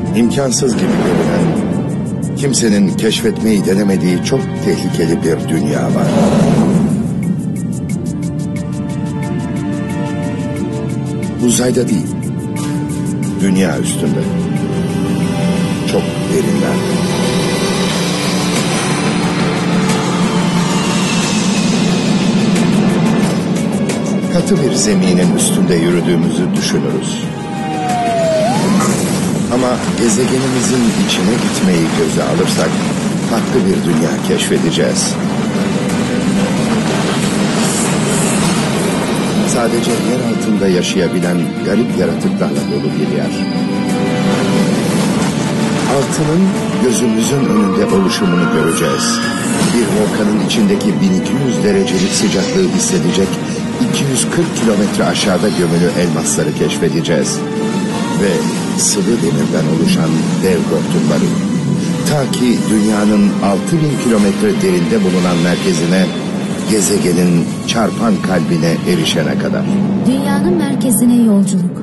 İmkansız gibi görünen, kimsenin keşfetmeyi denemediği çok tehlikeli bir dünya var. Uzayda değil, dünya üstünde. Çok derinlerde. Katı bir zeminin üstünde yürüdüğümüzü düşünürüz. Ama gezegenimizin içine gitmeyi göze alırsak farklı bir dünya keşfedeceğiz. Sadece yer altında yaşayabilen garip yaratıklarla dolu bir yer. Altının gözümüzün önünde oluşumunu göreceğiz. Bir volkanın içindeki 1200 derecelik sıcaklığı hissedecek 240 kilometre aşağıda gömülü elmasları keşfedeceğiz. Ve sıvı demirden oluşan dev hortumları. Ta ki dünyanın 6000 kilometre derinde bulunan merkezine, gezegenin çarpan kalbine erişene kadar. Dünyanın merkezine yolculuk.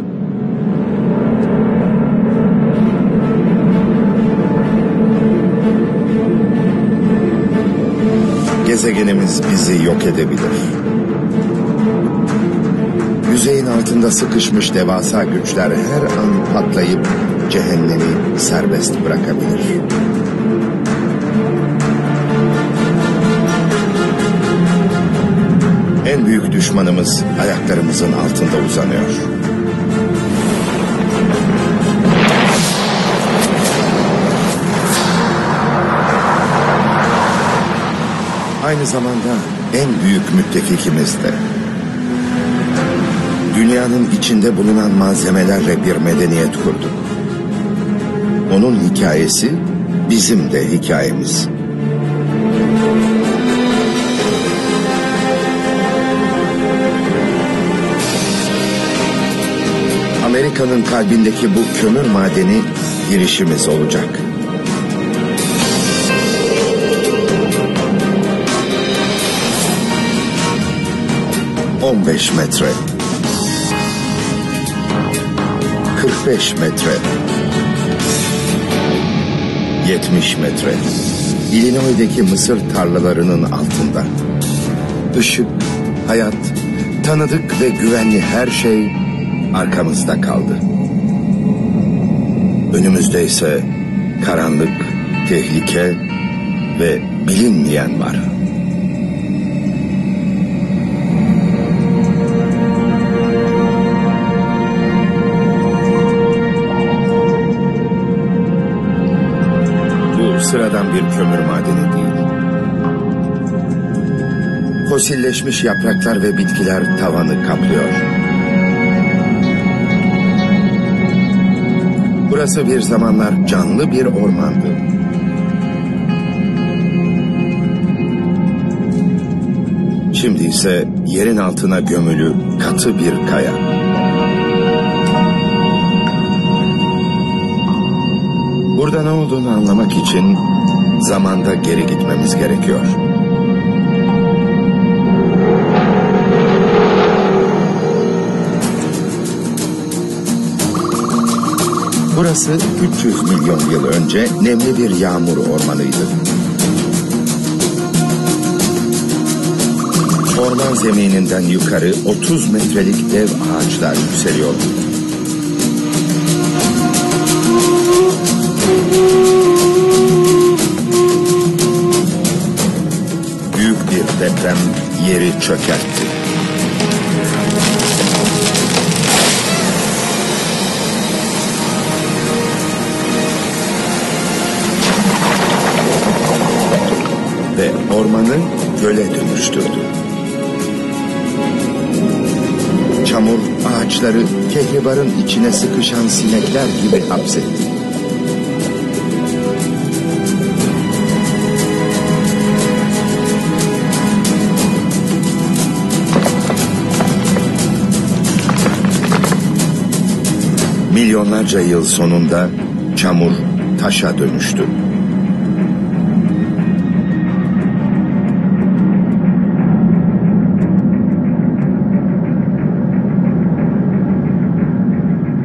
Gezegenimiz bizi yok edebilir. Yüzeyin altında sıkışmış devasa güçler her an patlayıp cehennemi serbest bırakabilir. En büyük düşmanımız ayaklarımızın altında uzanıyor. Aynı zamanda en büyük müttefikimiz de. Dünyanın içinde bulunan malzemelerle bir medeniyet kurduk. Onun hikayesi bizim de hikayemiz. Amerika'nın kalbindeki bu kömür madeni girişimiz olacak. ...15 metre... 45 metre... 70 metre... Illinois'deki mısır tarlalarının altında. Işık, hayat, tanıdık ve güvenli her şey arkamızda kaldı. Önümüzde ise karanlık, tehlike ve bilinmeyen var. Sıradan bir kömür madeni değil. Fosilleşmiş yapraklar ve bitkiler tavanı kaplıyor. Burası bir zamanlar canlı bir ormandı. Şimdi ise yerin altına gömülü katı bir kaya. Burada ne olduğunu anlamak için zamanda geri gitmemiz gerekiyor. Burası 300 milyon yıl önce nemli bir yağmur ormanıydı. Orman zemininden yukarı 30 metrelik dev ağaçlar yükseliyordu. Büyük bir deprem yeri çökertti. Ve ormanı göle dönüştürdü. Çamur ağaçları kehribarın içine sıkışan sinekler gibi hapsetti. Milyonlarca yıl sonunda çamur taşa dönüştü.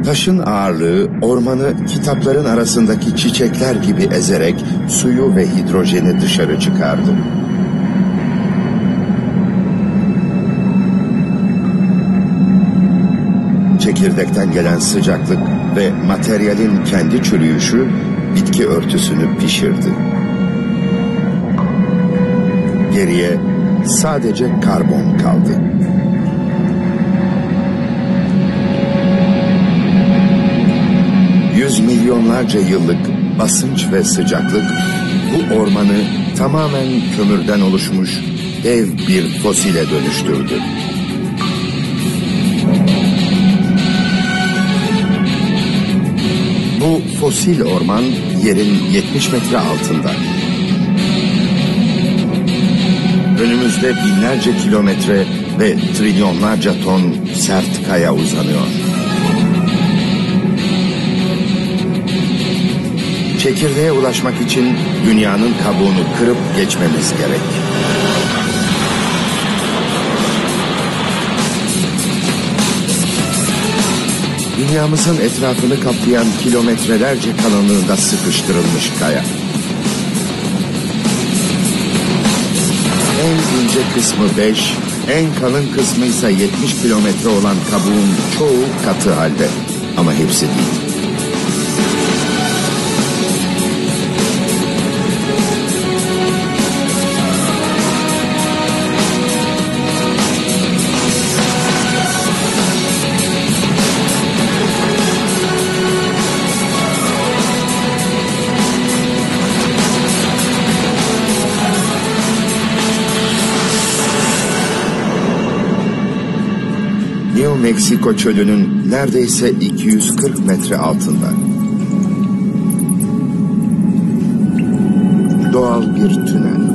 Taşın ağırlığı ormanı kitapların arasındaki çiçekler gibi ezerek suyu ve hidrojeni dışarı çıkardı. Çekirdekten gelen sıcaklık ve materyalin kendi çürüyüşü bitki örtüsünü pişirdi. Geriye sadece karbon kaldı. Yüz milyonlarca yıllık basınç ve sıcaklık bu ormanı tamamen kömürden oluşmuş dev bir fosile dönüştürdü. Bu fosil orman yerin 70 metre altında. Önümüzde binlerce kilometre ve trilyonlarca ton sert kaya uzanıyor. Çekirdeğe ulaşmak için dünyanın kabuğunu kırıp geçmemiz gerek. Dünyamızın etrafını kaplayan kilometrelerce kalınlığında sıkıştırılmış kaya. En ince kısmı 5, en kalın kısmı ise 70 kilometre olan kabuğun çoğu katı halde. Ama hepsi değil. New Meksiko çölünün neredeyse 240 metre altında. Doğal bir tünel.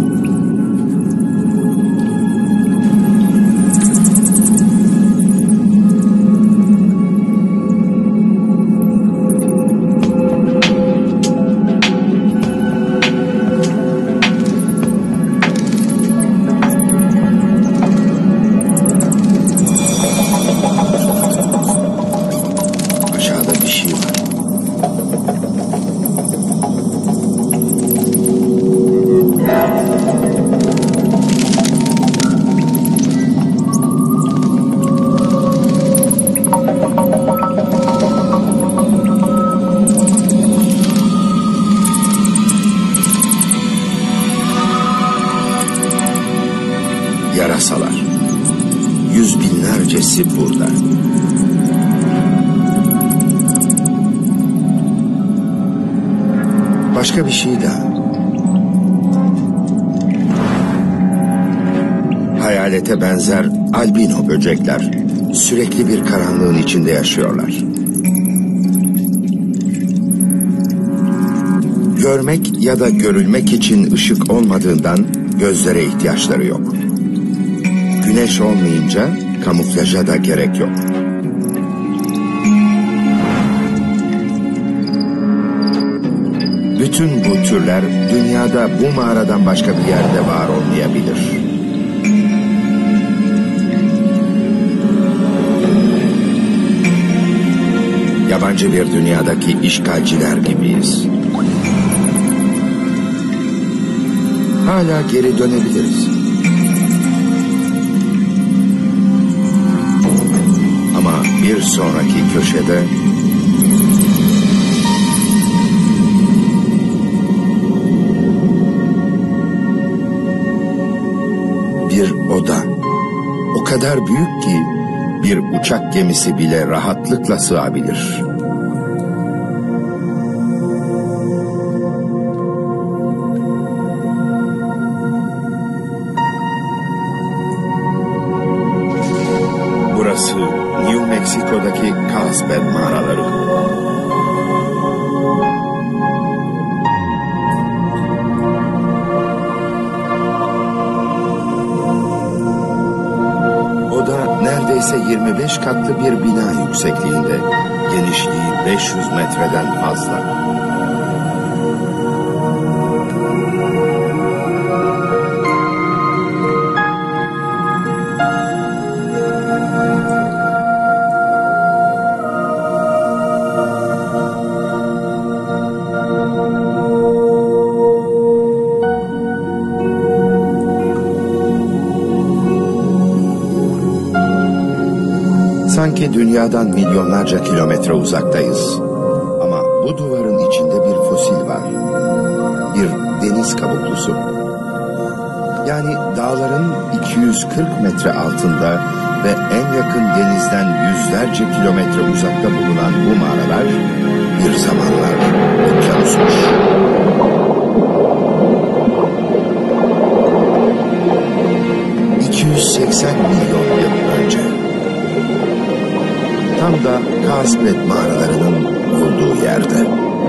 Yarasalar. Yüz binlercesi burada. Başka bir şey daha. Hayalete benzer albino böcekler sürekli bir karanlığın içinde yaşıyorlar. Görmek ya da görülmek için ışık olmadığından gözlere ihtiyaçları yok. Güneş olmayınca kamuflaja da gerek yok. Bütün bu türler dünyada bu mağaradan başka bir yerde var olmayabilir. Yabancı bir dünyadaki işgalciler gibiyiz. Hala geri dönebiliriz. Ama bir sonraki köşede bir oda. O kadar büyük ki bir uçak gemisi bile rahatlıkla sığabilir. Burası New Meksiko'daki Carlsbad mağaraları. Oda neredeyse 25 katlı bir bina yüksekliğinde, genişliği 500 metreden fazla. Sanki dünyadan milyonlarca kilometre uzaktayız. Ama bu duvarın içinde bir fosil var. Bir deniz kabuklusu. Yani dağların 240 metre altında ve en yakın denizden yüzlerce kilometre uzakta bulunan bu mağaralar bir zamanlar okyanusmuş. ...280 milyon yıl önce. Tam da Kazbet mağaralarının olduğu yerde.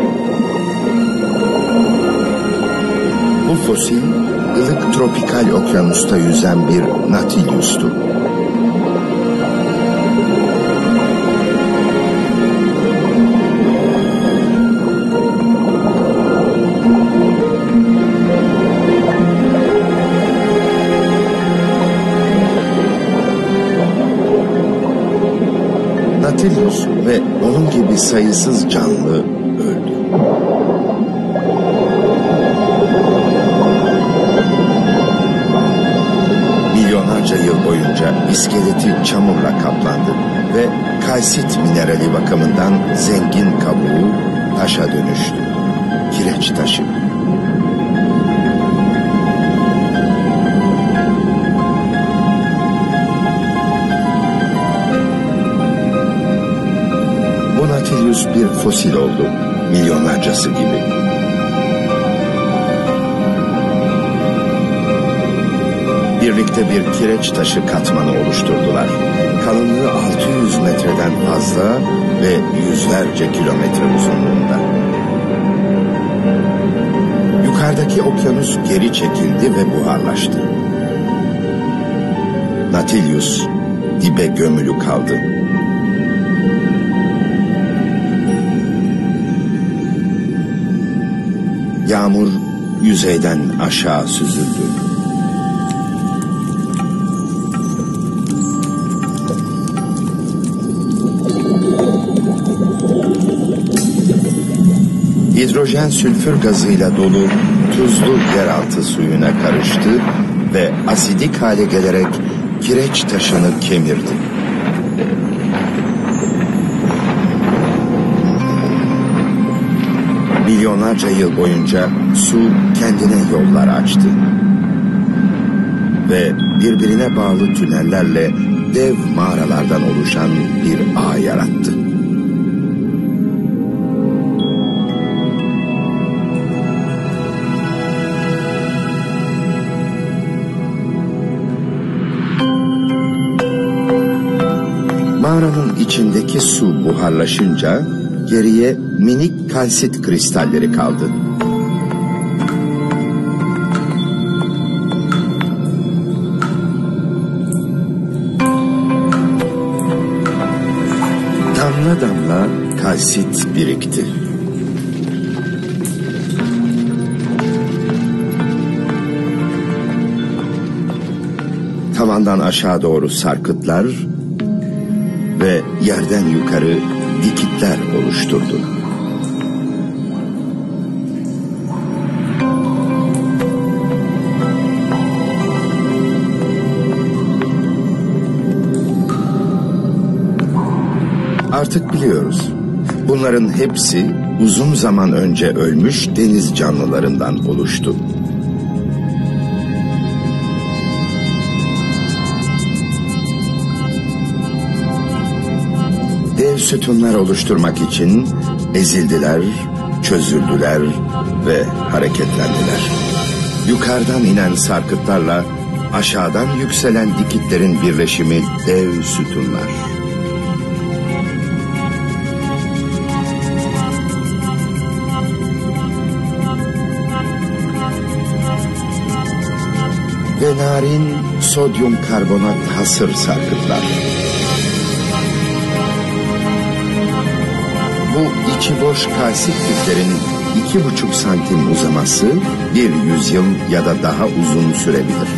Bu fosil, ılık tropikal okyanusta yüzen bir Nautilus'tu. Nautilus ve onun gibi sayısız canlı öldü. Milyonlarca yıl boyunca iskeleti çamurla kaplandı ve kalsit minerali bakımından zengin kabuğu taşa dönüştü. Kireç taşı. Nautilus bir fosil oldu, milyonlarcası gibi. Birlikte bir kireç taşı katmanı oluşturdular. Kalınlığı 600 metreden fazla ve yüzlerce kilometre uzunluğunda. Yukarıdaki okyanus geri çekildi ve buharlaştı. Nautilus dibe gömülü kaldı. Yağmur yüzeyden aşağı süzüldü. Hidrojen sülfür gazıyla dolu tuzlu yeraltı suyuna karıştı ve asidik hale gelerek kireç taşını kemirdi. Milyonlarca yıl boyunca su kendine yollar açtı. Ve birbirine bağlı tünellerle dev mağaralardan oluşan bir ağ yarattı. Mağaranın içindeki su buharlaşınca geriye minik kalsit kristalleri kaldı. Damla damla kalsit birikti. Tavandan aşağı doğru sarkıtlar ve yerden yukarı dikitler oluşturdu. Artık biliyoruz. Bunların hepsi uzun zaman önce ölmüş deniz canlılarından oluştu. Dev sütunlar oluşturmak için ezildiler, çözüldüler ve hareketlendiler. Yukarıdan inen sarkıtlarla aşağıdan yükselen dikitlerin birleşimi dev sütunlar. Ve narin sodyum karbonat hasır sarkıtlar. Bu içi boş kalsit küplerin 2,5 santim uzaması 100 yıl ya da daha uzun sürebilir.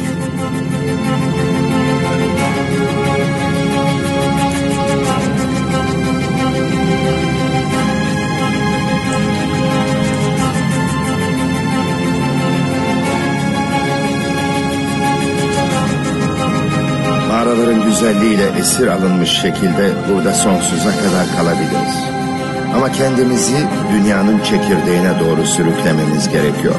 Mağaraların güzelliğiyle esir alınmış şekilde burada sonsuza kadar kalabiliriz. Ama kendimizi dünyanın çekirdeğine doğru sürüklememiz gerekiyor.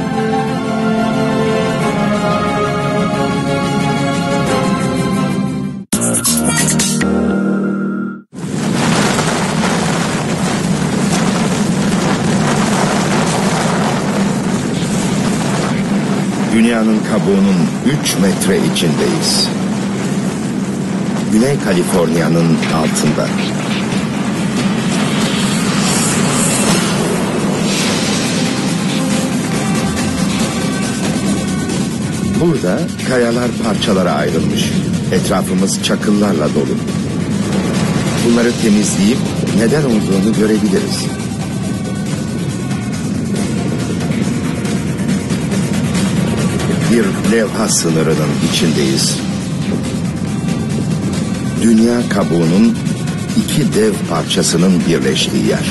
Dünyanın kabuğunun 3 metre içindeyiz. Güney Kaliforniya'nın altında. Burada kayalar parçalara ayrılmış. Etrafımız çakıllarla dolu. Bunları temizleyip neden olduğunu görebiliriz. Bir levha sınırının içindeyiz. Dünya kabuğunun 2 dev parçasının birleştiği yer.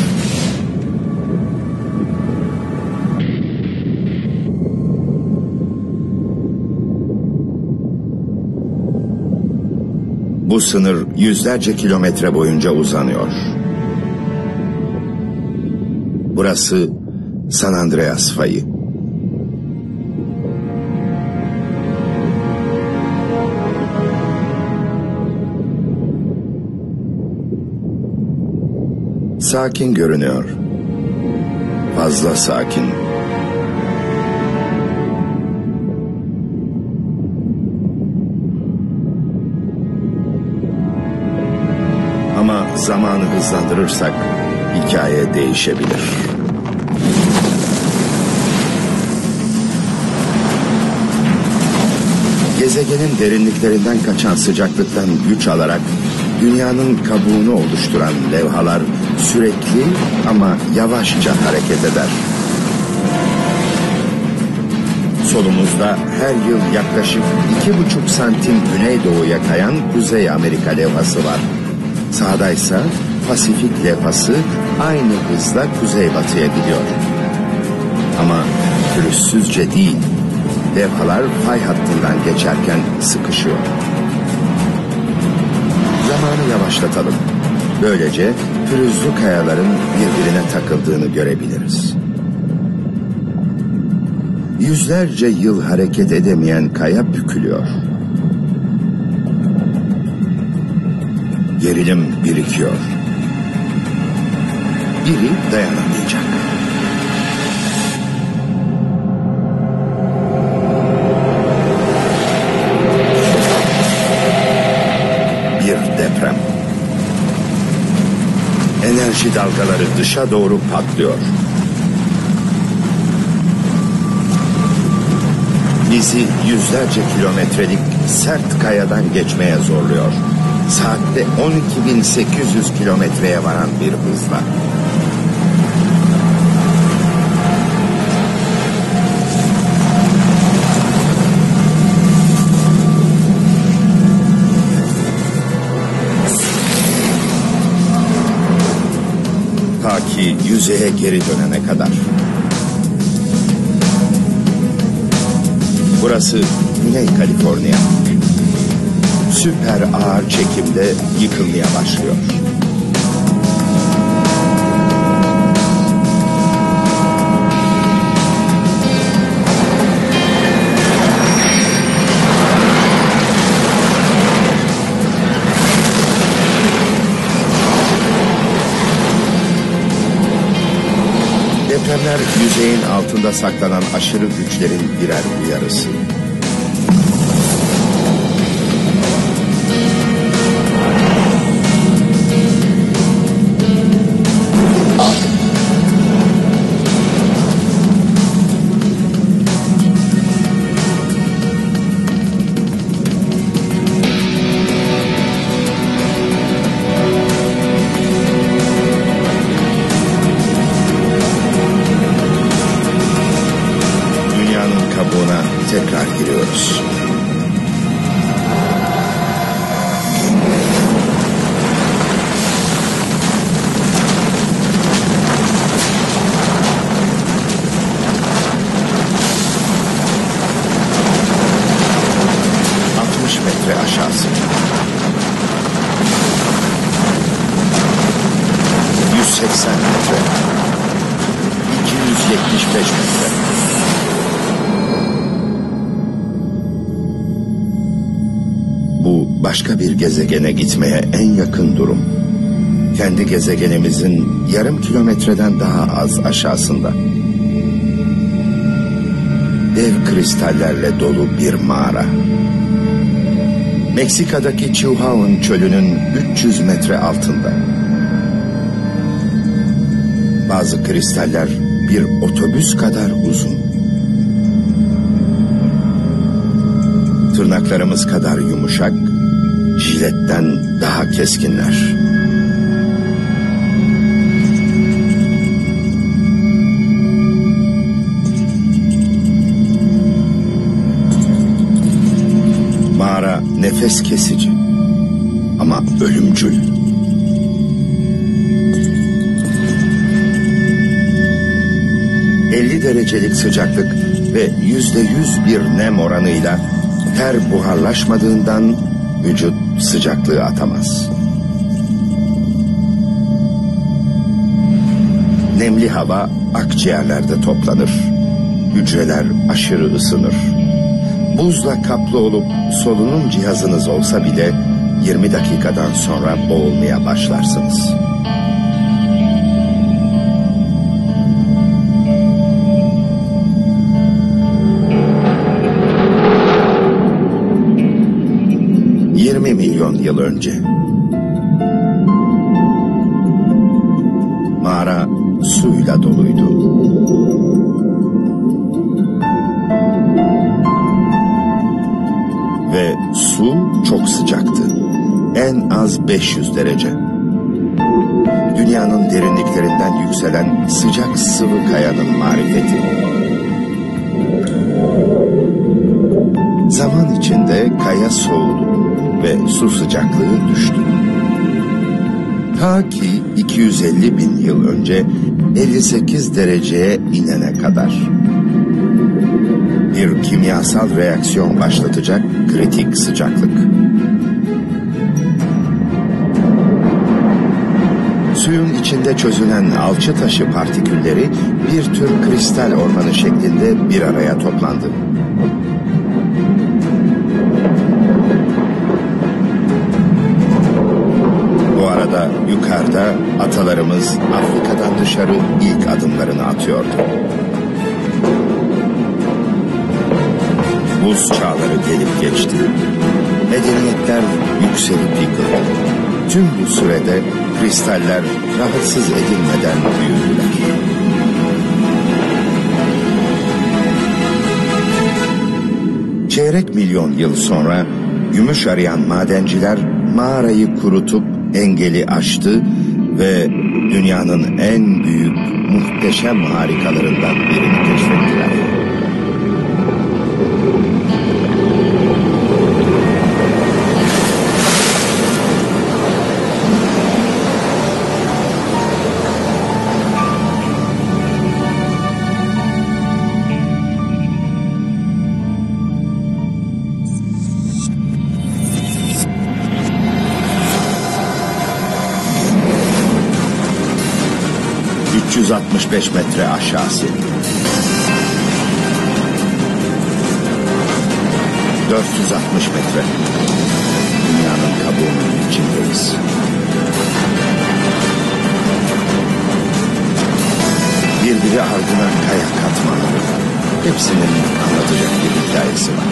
Bu sınır yüzlerce kilometre boyunca uzanıyor. Burası San Andreas Fayı. Sakin görünüyor. Fazla sakin. Ama zamanı hızlandırırsak hikaye değişebilir. Gezegenin derinliklerinden kaçan sıcaklıktan güç alarak dünyanın kabuğunu oluşturan levhalar sürekli ama yavaşça hareket eder. Solumuzda her yıl yaklaşık 2,5 santim güneydoğuya kayan Kuzey Amerika levhası var. Sağdaysa Pasifik levhası aynı hızla kuzeybatıya gidiyor. Ama pürüzsüzce değil, levhalar fay hattından geçerken sıkışıyor. Zamanı yavaşlatalım. Böylece pürüzlü kayaların birbirine takıldığını görebiliriz. Yüzlerce yıl hareket edemeyen kaya bükülüyor. Gerilim birikiyor. Biri dayanamayacak. Bir deprem. Enerji dalgaları dışa doğru patlıyor. Bizi yüzlerce kilometrelik sert kayadan geçmeye zorluyor. Saatte 12.800 kilometreye varan bir hızla. Ta ki yüzeye geri dönene kadar. Burası Güney Kaliforniya. Süper ağır çekimde yıkılmaya başlıyor. Depremler yüzeyin altında saklanan aşırı güçlerin birer uyarısı. Tekrar 280 metre. 275 metre. Bu başka bir gezegene gitmeye en yakın durum. Kendi gezegenimizin yarım kilometreden daha az aşağısında. Dev kristallerle dolu bir mağara. Meksika'daki Chihuahuan çölünün 300 metre altında. Bazı kristaller bir otobüs kadar uzun. Tırnaklarımız kadar yumuşak, jiletten daha keskinler. Mağara nefes kesici ama ölümcül. ...50 derecelik sıcaklık ve %100 bir nem oranıyla ter buharlaşmadığından vücut sıcaklığı atamaz. Nemli hava akciğerlerde toplanır. Hücreler aşırı ısınır. Buzla kaplı olup solunum cihazınız olsa bile 20 dakikadan sonra boğulmaya başlarsınız. milyon yıl önce. Mağara suyla doluydu. Ve su çok sıcaktı. En az 500 derece. Dünyanın derinliklerinden yükselen sıcak sıvı kayanın marifeti. Zaman içinde kaya soğudu ve su sıcaklığı düştü. Ta ki 250 bin yıl önce 58 dereceye inene kadar. Bir kimyasal reaksiyon başlatacak kritik sıcaklık. Suyun içinde çözünen alçı taşı partikülleri bir tür kristal ormanı şeklinde bir araya toplandı. Bu arada yukarıda atalarımız Afrika'dan dışarı ilk adımlarını atıyordu. Buz çağları gelip geçti. Medeniyetler yükselip yıkıldı. Tüm bu sürede kristaller rahatsız edilmeden büyüdüler. Çeyrek milyon yıl sonra gümüş arayan madenciler mağarayı kurutup engeli aştı ve dünyanın en büyük muhteşem harikalarından birini keşfettiler. ...365 metre aşağısı. 460 metre. Dünyanın kabuğunun içindeyiz. Birbiri ardına kaya katmanları. Hepsinin anlatacak bir hikayesi var.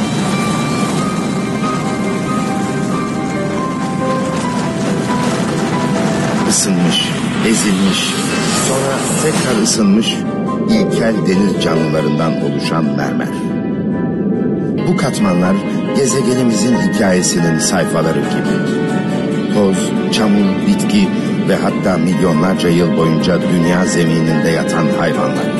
Isınmış, ezilmiş, sonra tekrar ısınmış ilkel deniz canlılarından oluşan mermer. Bu katmanlar gezegenimizin hikayesinin sayfaları gibi. Toz, çamur, bitki ve hatta milyonlarca yıl boyunca dünya zemininde yatan hayvanlar.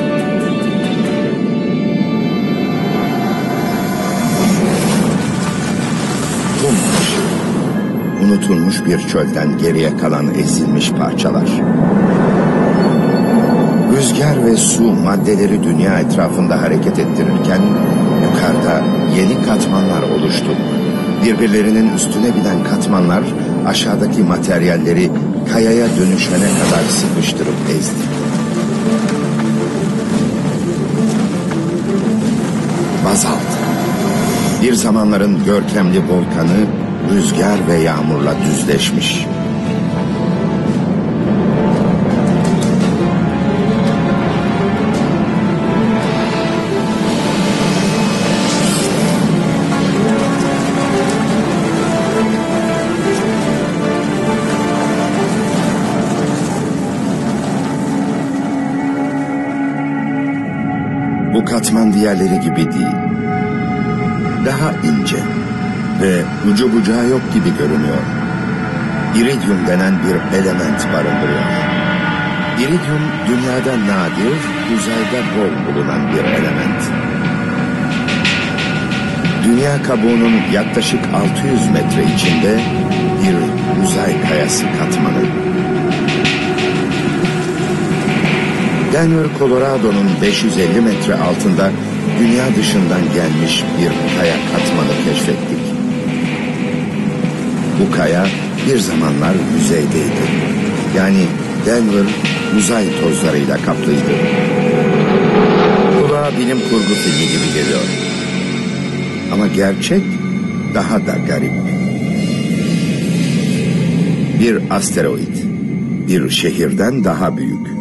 Unutulmuş bir çölden geriye kalan ezilmiş parçalar. Rüzgar ve su maddeleri dünya etrafında hareket ettirirken yukarıda yeni katmanlar oluştu. Birbirlerinin üstüne binen katmanlar aşağıdaki materyalleri kayaya dönüşene kadar sıkıştırıp ezdi. Bazalt, bir zamanların görkemli volkanı rüzgar ve yağmurla düzleşmiş. Bu katman diğerleri gibi değil. Daha ince ve ucu bucağı yok gibi görünüyor. İridyum denen bir element barındırıyor. İridyum dünyada nadir, uzayda bol bulunan bir element. Dünya kabuğunun yaklaşık 600 metre içinde bir uzay kayası katmanı. Denver, Colorado'nun 550 metre altında dünya dışından gelmiş bir kaya katmanı keşfettik. Bu kaya bir zamanlar yüzeydeydi. Yani Denver uzay tozlarıyla kaplıydı. Kulağa bilim kurgu filmi gibi geliyor. Ama gerçek daha da garip. Bir asteroid, bir şehirden daha büyük.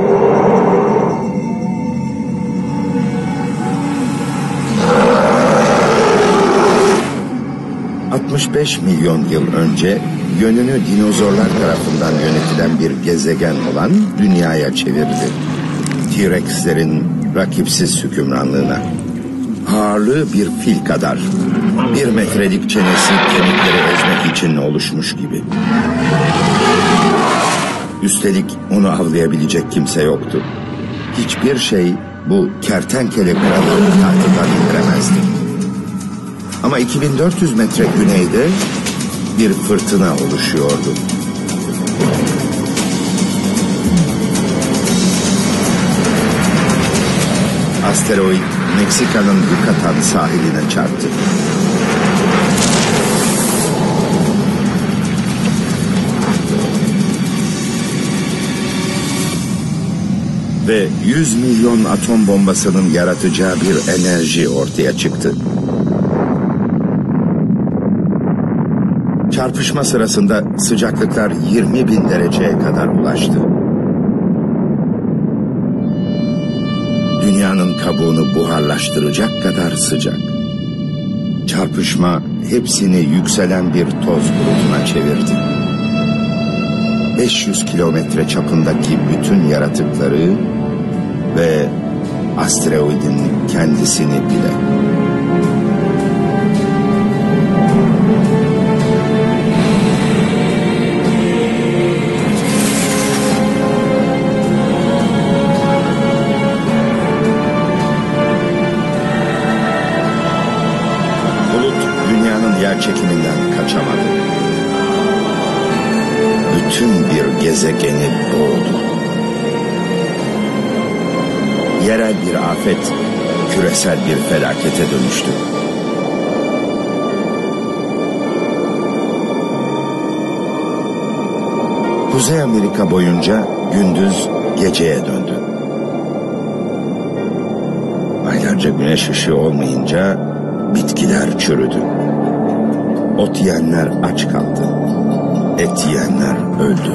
...65 milyon yıl önce yönünü dinozorlar tarafından yönetilen bir gezegen olan Dünya'ya çevirdi. T-Rex'lerin rakipsiz hükümranlığına. Ağırlığı bir fil kadar, 1 metrelik çenesi kemikleri ezmek için oluşmuş gibi. Üstelik onu avlayabilecek kimse yoktu. Hiçbir şey bu kertenkele kralını tahtadan indiremezdi. Ama 2400 metre güneyde bir fırtına oluşuyordu. Asteroid Meksika'nın Yucatan sahiline çarptı. Ve 100 milyon atom bombasının yaratacağı bir enerji ortaya çıktı. Çarpışma sırasında sıcaklıklar 20.000 dereceye kadar ulaştı. Dünyanın kabuğunu buharlaştıracak kadar sıcak. Çarpışma hepsini yükselen bir toz bulutuna çevirdi. 500 kilometre çapındaki bütün yaratıkları ve asteroidin kendisini bile. Çekiminden kaçamadı. Bütün bir gezegeni boğdu. Yerel bir afet, küresel bir felakete dönüştü. Kuzey Amerika boyunca gündüz geceye döndü. Aylarca güneş ışığı olmayınca bitkiler çürüdü. Ot yiyenler aç kaldı. Et yiyenler öldü.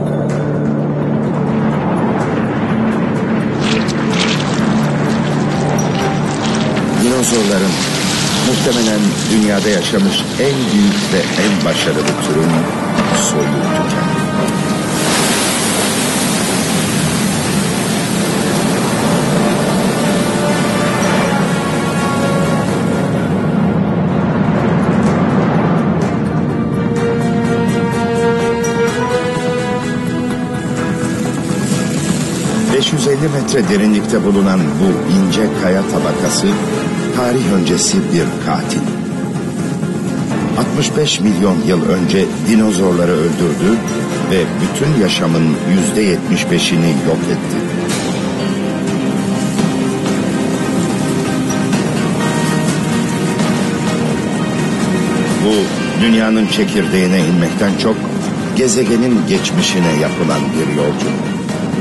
Dinozorların muhtemelen dünyada yaşamış en büyük ve en başarılı türün soyu tükendi. metre derinlikte bulunan bu ince kaya tabakası tarih öncesi bir katil. 65 milyon yıl önce dinozorları öldürdü ve bütün yaşamın %75'ini yok etti. Bu dünyanın çekirdeğine inmekten çok Gezegenin geçmişine yapılan bir yolculuk.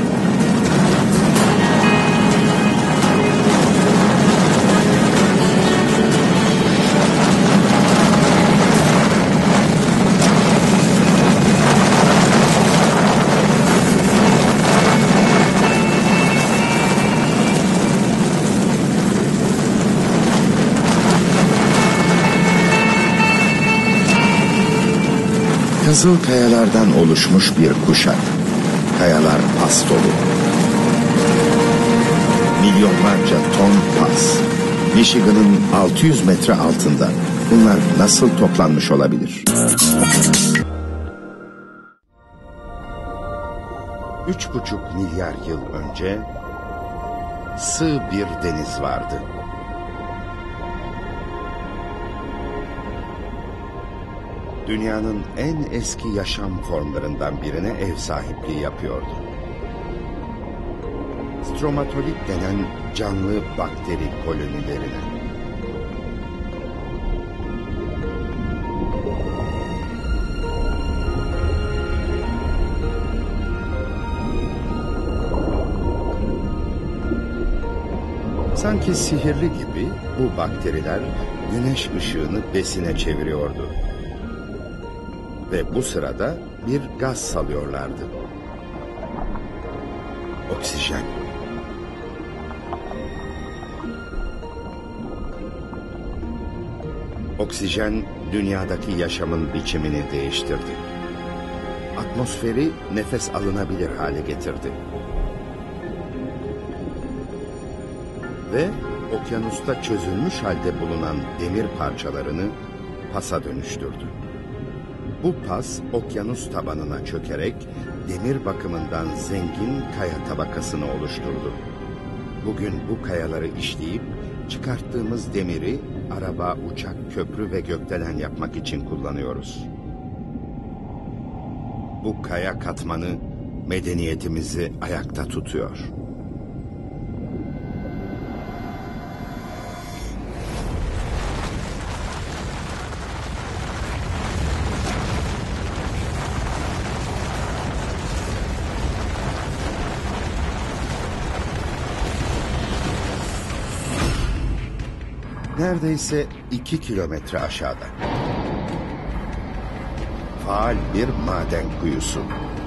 Kızıl kayalardan oluşmuş bir kuşak. Kayalar pas dolu. Milyonlarca ton pas. Michigan'ın 600 metre altında. Bunlar nasıl toplanmış olabilir? 3,5 milyar yıl önce sığ bir deniz vardı. Dünyanın en eski yaşam formlarından birine ev sahipliği yapıyordu. Stromatolit denen canlı bakteri kolonilerine. Sanki sihirli gibi bu bakteriler güneş ışığını besine çeviriyordu. Ve bu sırada bir gaz salıyorlardı. Oksijen. Oksijen dünyadaki yaşamın biçimini değiştirdi. Atmosferi nefes alınabilir hale getirdi. Ve okyanusta çözülmüş halde bulunan demir parçalarını pasa dönüştürdü. Bu pas okyanus tabanına çökerek demir bakımından zengin kaya tabakasını oluşturdu. Bugün bu kayaları işleyip çıkarttığımız demiri araba, uçak, köprü ve gökdelen yapmak için kullanıyoruz. Bu kaya katmanı medeniyetimizi ayakta tutuyor. Neredeyse 2 kilometre aşağıda. Faal bir maden kuyusu.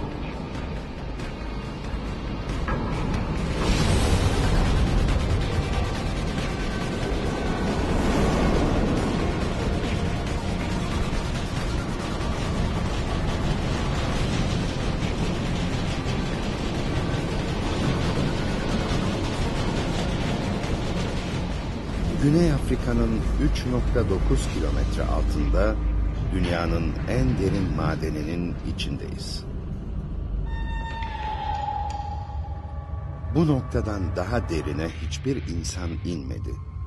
Güney Afrika'nın 3,9 kilometre altında dünyanın en derin madeninin içindeyiz. Bu noktadan daha derine hiçbir insan inmedi.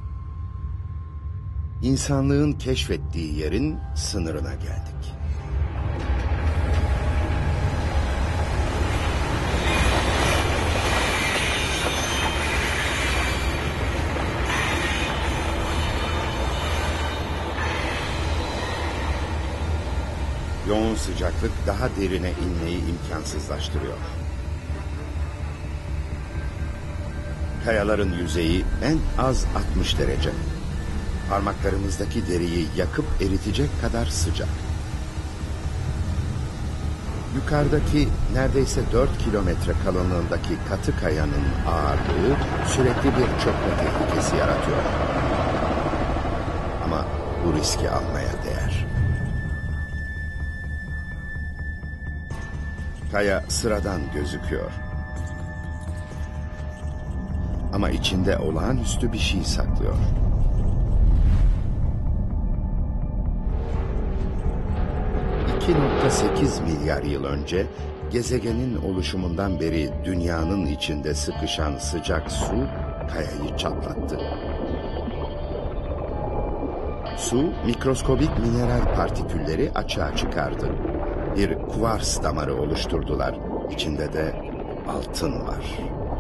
İnsanlığın keşfettiği yerin sınırına geldik. Yoğun sıcaklık daha derine inmeyi imkansızlaştırıyor. Kayaların yüzeyi en az 60 derece. Parmaklarımızdaki deriyi yakıp eritecek kadar sıcak. Yukarıdaki neredeyse 4 kilometre kalınlığındaki katı kayanın ağırlığı sürekli bir çökme tehlikesi yaratıyor. Ama bu riski almaya değer. Kaya sıradan gözüküyor. Ama içinde olağanüstü bir şey saklıyor. ...2,8 milyar yıl önce gezegenin oluşumundan beri dünyanın içinde sıkışan sıcak su kayayı çatlattı. Su mikroskobik mineral partikülleri açığa çıkardı. Bir kuvars damarı oluşturdular. İçinde de altın var.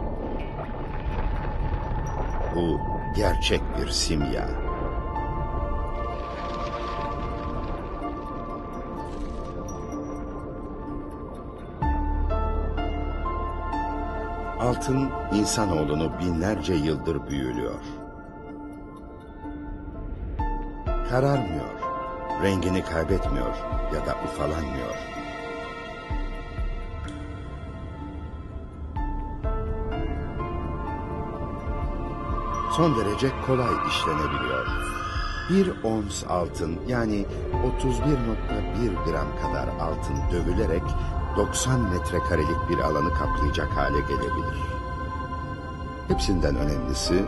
Bu gerçek bir simya. Altın insanoğlunu binlerce yıldır büyülüyor. Kararmıyor, rengini kaybetmiyor ya da ufalanmıyor. Son derece kolay işlenebiliyor. Bir ons altın, yani 31,1 gram kadar altın dövülerek 90 metrekarelik bir alanı kaplayacak hale gelebilir. Hepsinden önemlisi,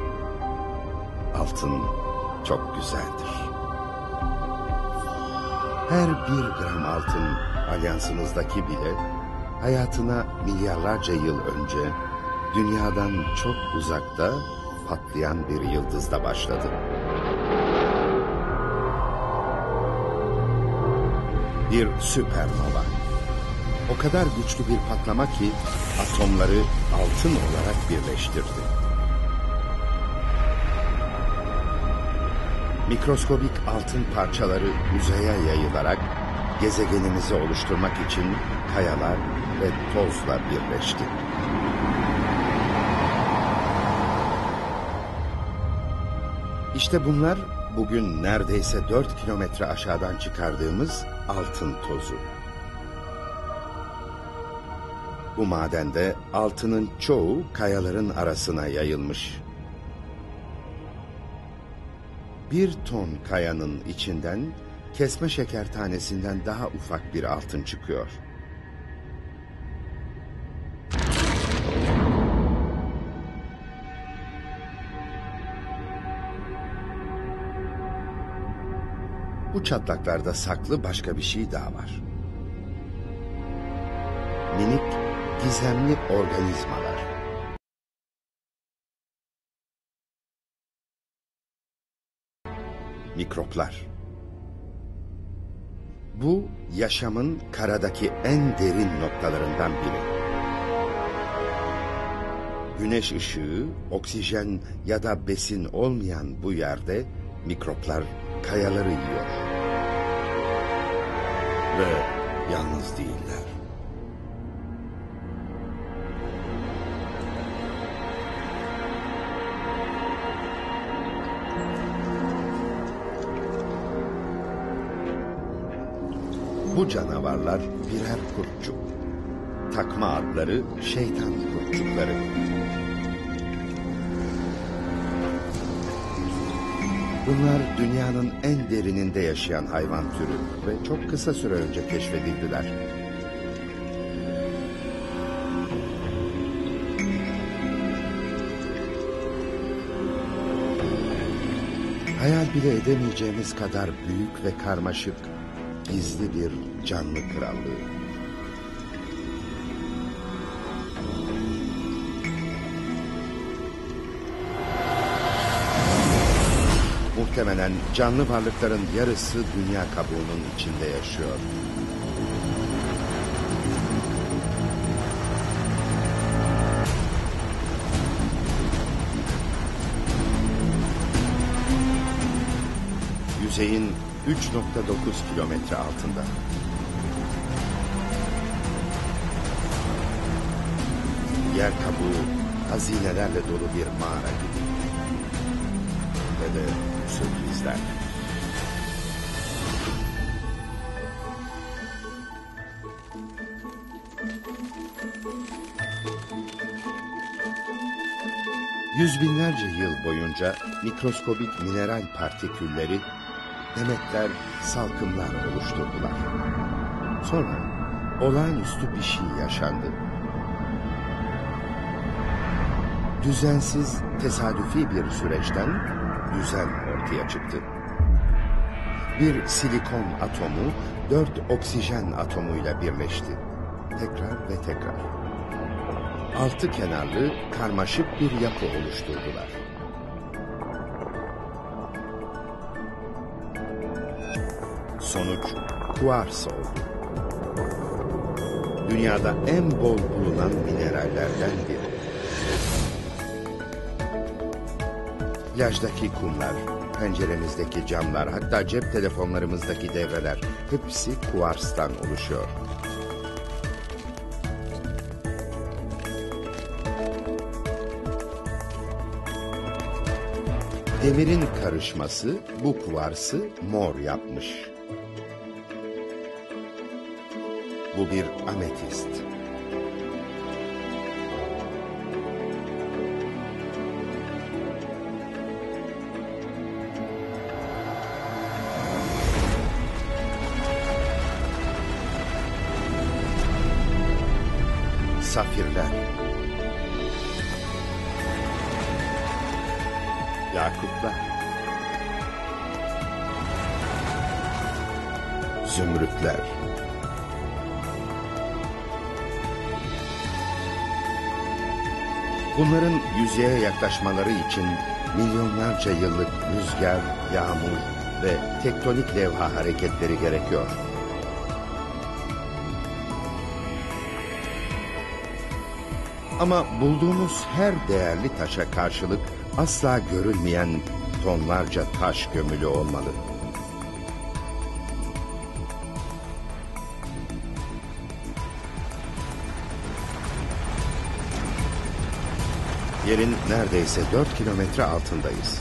altın çok güzeldir. Her 1 gram altın alyansınızdaki bile hayatına milyarlarca yıl önce dünyadan çok uzakta patlayan bir yıldızda başladı. Bir süpernova. O kadar güçlü bir patlama ki atomları altın olarak birleştirdi. Mikroskobik altın parçaları uzaya yayılarak gezegenimizi oluşturmak için kayalar ve tozla birleşti. İşte bunlar bugün neredeyse 4 kilometre aşağıdan çıkardığımız altın tozu. Bu madende altının çoğu kayaların arasına yayılmış. 1 ton kayanın içinden kesme şeker tanesinden daha ufak bir altın çıkıyor. Bu çatlaklarda saklı başka bir şey daha var. Minik, gizemli organizmalar. Mikroplar. Bu, yaşamın karadaki en derin noktalarından biri. Güneş ışığı, oksijen ya da besin olmayan bu yerde mikroplar kayaları yiyor. Ve yalnız değiller. Bu canavarlar birer kurtçuk. Takma adları şeytan kurtçukları. Bunlar dünyanın en derininde yaşayan hayvan türü ve çok kısa süre önce keşfedildiler. Hayal bile edemeyeceğimiz kadar büyük ve karmaşık, gizli bir canlı krallığı. Muhtemelen canlı varlıkların yarısı dünya kabuğunun içinde yaşıyor. Yüzeyin 3,9 kilometre altında. Yer kabuğu hazinelerle dolu bir mağara gibi. Ve de sürprizler. Yüz binlerce yıl boyunca mikroskobik mineral partikülleri, demetler, salkımlar oluşturdular. Sonra olağanüstü bir şey yaşandı. Düzensiz, tesadüfi bir süreçten düzen ortaya çıktı. Bir silikon atomu 4 oksijen atomuyla birleşti. Tekrar ve tekrar. 6 kenarlı karmaşık bir yapı oluşturdular. Sonuç kuars oldu. Dünyada en bol bulunan minerallerden biri. Plajdaki kumlar, penceremizdeki camlar, hatta cep telefonlarımızdaki devreler hepsi kuarstan oluşuyor. Demirin karışması bu kuvarsı mor yapmış. Bu bir ametist. Safirler, yakutlar, zümrütler, bunların yüzeye yaklaşmaları için milyonlarca yıllık rüzgar, yağmur ve tektonik levha hareketleri gerekiyor. Ama bulduğumuz her değerli taşa karşılık asla görülmeyen tonlarca taş gömülü olmalı. Yerin neredeyse 4 kilometre altındayız.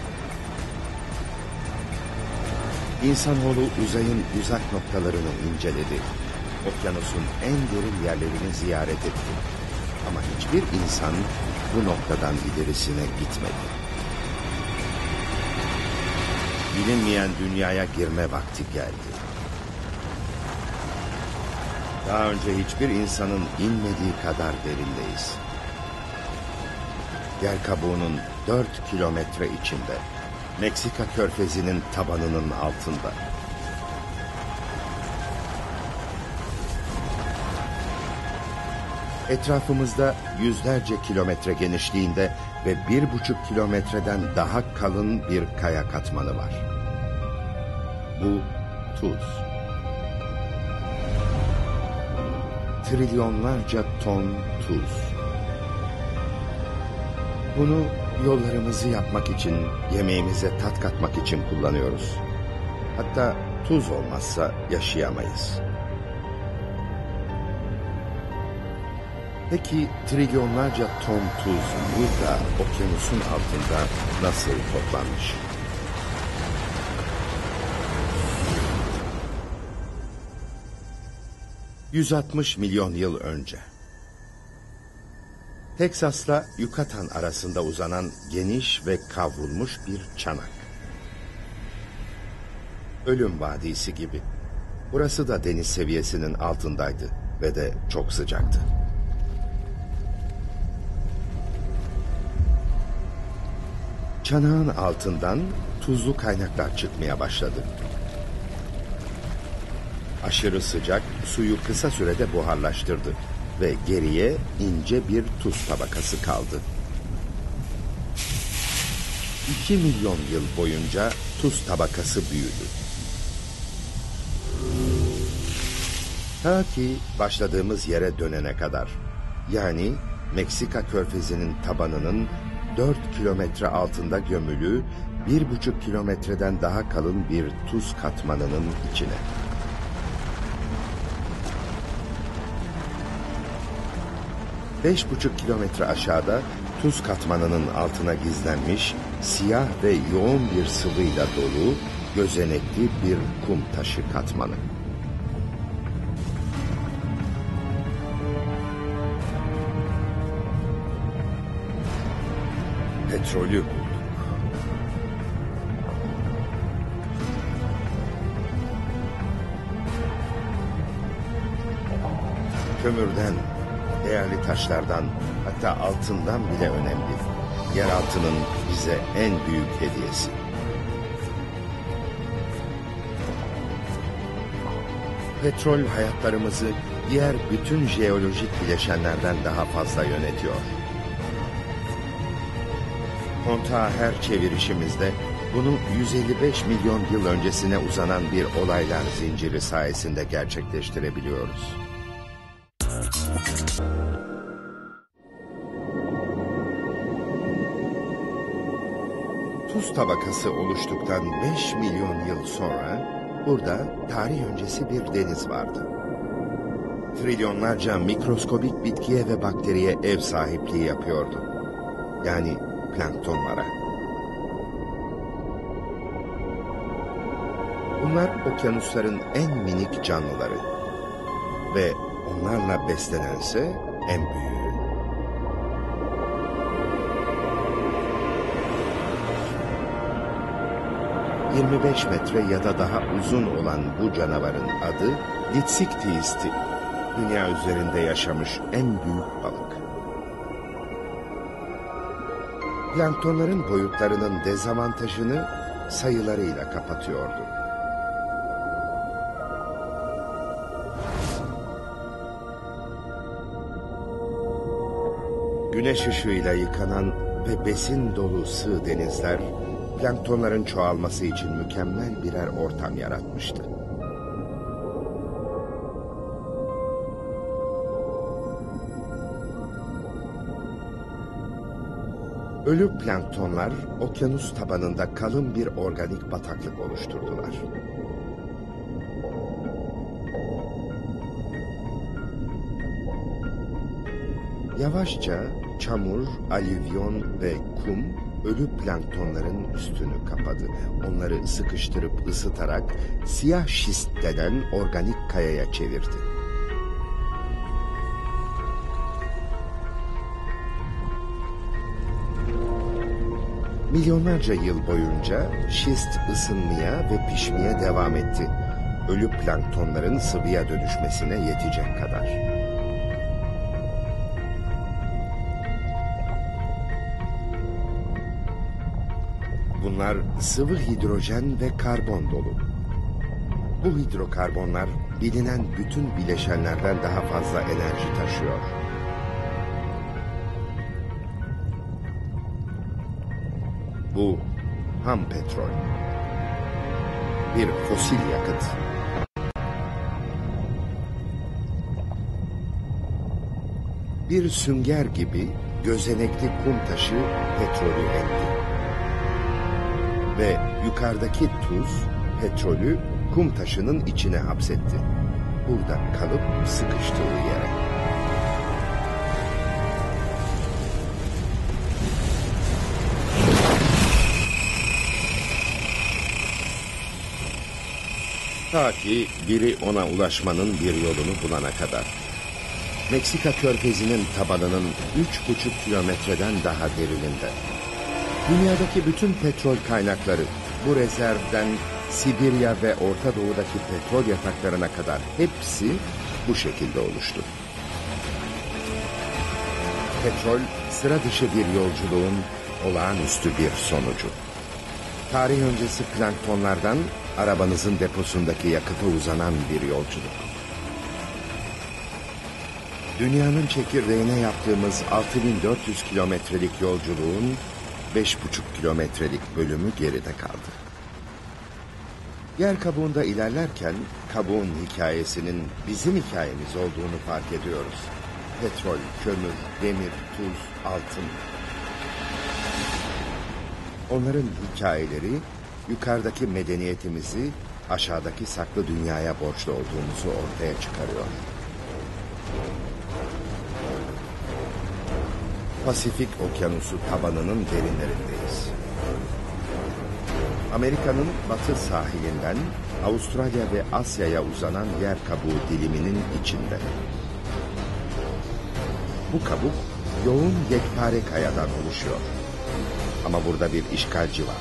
İnsanoğlu uzayın uzak noktalarını inceledi. Okyanusun en derin yerlerini ziyaret etti. Ama hiçbir insan bu noktadan ilerisine gitmedi. Bilinmeyen dünyaya girme vakti geldi. Daha önce hiçbir insanın inmediği kadar derindeyiz. Yer kabuğunun 4 kilometre içinde, Meksika körfezinin tabanının altında. Etrafımızda yüzlerce kilometre genişliğinde ve 1,5 kilometreden daha kalın bir kaya katmanı var. Bu tuz. Trilyonlarca ton tuz. Bunu yollarımızı yapmak için, yemeğimize tat katmak için kullanıyoruz. Hatta tuz olmazsa yaşayamayız. Peki trilyonlarca ton tuz burada okyanusun altında nasıl toplanmış? ...160 milyon yıl önce. Teksas'la Yucatan arasında uzanan geniş ve kavrulmuş bir çanak. Ölüm Vadisi gibi. Burası da deniz seviyesinin altındaydı ve de çok sıcaktı. Çanağın altından tuzlu kaynaklar çıkmaya başladı. Aşırı sıcak suyu kısa sürede buharlaştırdı ve geriye ince bir tuz tabakası kaldı. 2 milyon yıl boyunca tuz tabakası büyüdü. Ta ki başladığımız yere dönene kadar, yani Meksika körfezinin tabanının 4 kilometre altında gömülü 1,5 kilometreden daha kalın bir tuz katmanının içine. Beş buçuk kilometre aşağıda tuz katmanının altına gizlenmiş siyah ve yoğun bir sıvıyla dolu gözenekli bir kum taşı katmanı. Petrolü bulduk. Kömürden, değerli taşlardan, hatta altından bile önemli. Yeraltının bize en büyük hediyesi. Petrol hayatlarımızı diğer bütün jeolojik bileşenlerden daha fazla yönetiyor. Kontağı her çevirişimizde bunu 155 milyon yıl öncesine uzanan bir olaylar zinciri sayesinde gerçekleştirebiliyoruz. Tuz tabakası oluştuktan 5 milyon yıl sonra burada tarih öncesi bir deniz vardı. Trilyonlarca mikroskobik bitkiye ve bakteriye ev sahipliği yapıyordu. Yani planktonlara. Bunlar okyanusların en minik canlıları ve onlarla beslenense en büyüğü. 25 metre ya da daha uzun olan bu canavarın adı Litsiktiis'ti. Dünya üzerinde yaşamış en büyük balık. Planktonların boyutlarının dezavantajını sayılarıyla kapatıyordu. Güneş ışığıyla yıkanan ve besin dolu sığ denizler, planktonların çoğalması için mükemmel birer ortam yaratmıştı. Ölü planktonlar, okyanus tabanında kalın bir organik bataklık oluşturdular. Yavaşça çamur, alüvyon ve kum ölü planktonların üstünü kapadı. Onları sıkıştırıp ısıtarak siyah şist denen organik kayaya çevirdi. Milyonlarca yıl boyunca şist ısınmaya ve pişmeye devam etti. Ölü planktonların sıvıya dönüşmesine yetecek kadar. Bunlar sıvı hidrojen ve karbon dolu. Bu hidrokarbonlar bilinen bütün bileşenlerden daha fazla enerji taşıyor. Bu ham petrol. Bir fosil yakıt. Bir sünger gibi gözenekli kum taşı petrolü emdi. Ve yukarıdaki tuz petrolü kum taşının içine hapsetti. Burada kalıp sıkıştığı yere. Ta ki biri ona ulaşmanın bir yolunu bulana kadar. Meksika körfezinin tabanının 3,5 kilometreden daha derininde. Dünyadaki bütün petrol kaynakları bu rezervden Sibirya ve Orta Doğu'daki petrol yataklarına kadar hepsi bu şekilde oluştu. Petrol sıra dışı bir yolculuğun olağanüstü bir sonucu. Tarih öncesi planktonlardan arabanızın deposundaki yakıta uzanan bir yolculuk. Dünyanın çekirdeğine yaptığımız 6400 kilometrelik yolculuğun 5,5 kilometrelik bölümü geride kaldı. Yer kabuğunda ilerlerken kabuğun hikayesinin bizim hikayemiz olduğunu fark ediyoruz. Petrol, kömür, demir, tuz, altın. Onların hikayeleri yukarıdaki medeniyetimizi aşağıdaki saklı dünyaya borçlu olduğumuzu ortaya çıkarıyor. Pasifik Okyanusu tabanının derinlerindeyiz. Amerika'nın batı sahilinden Avustralya ve Asya'ya uzanan yer kabuğu diliminin içinde. Bu kabuk yoğun yekpare kayadan oluşuyor. Ama burada bir işgalci var.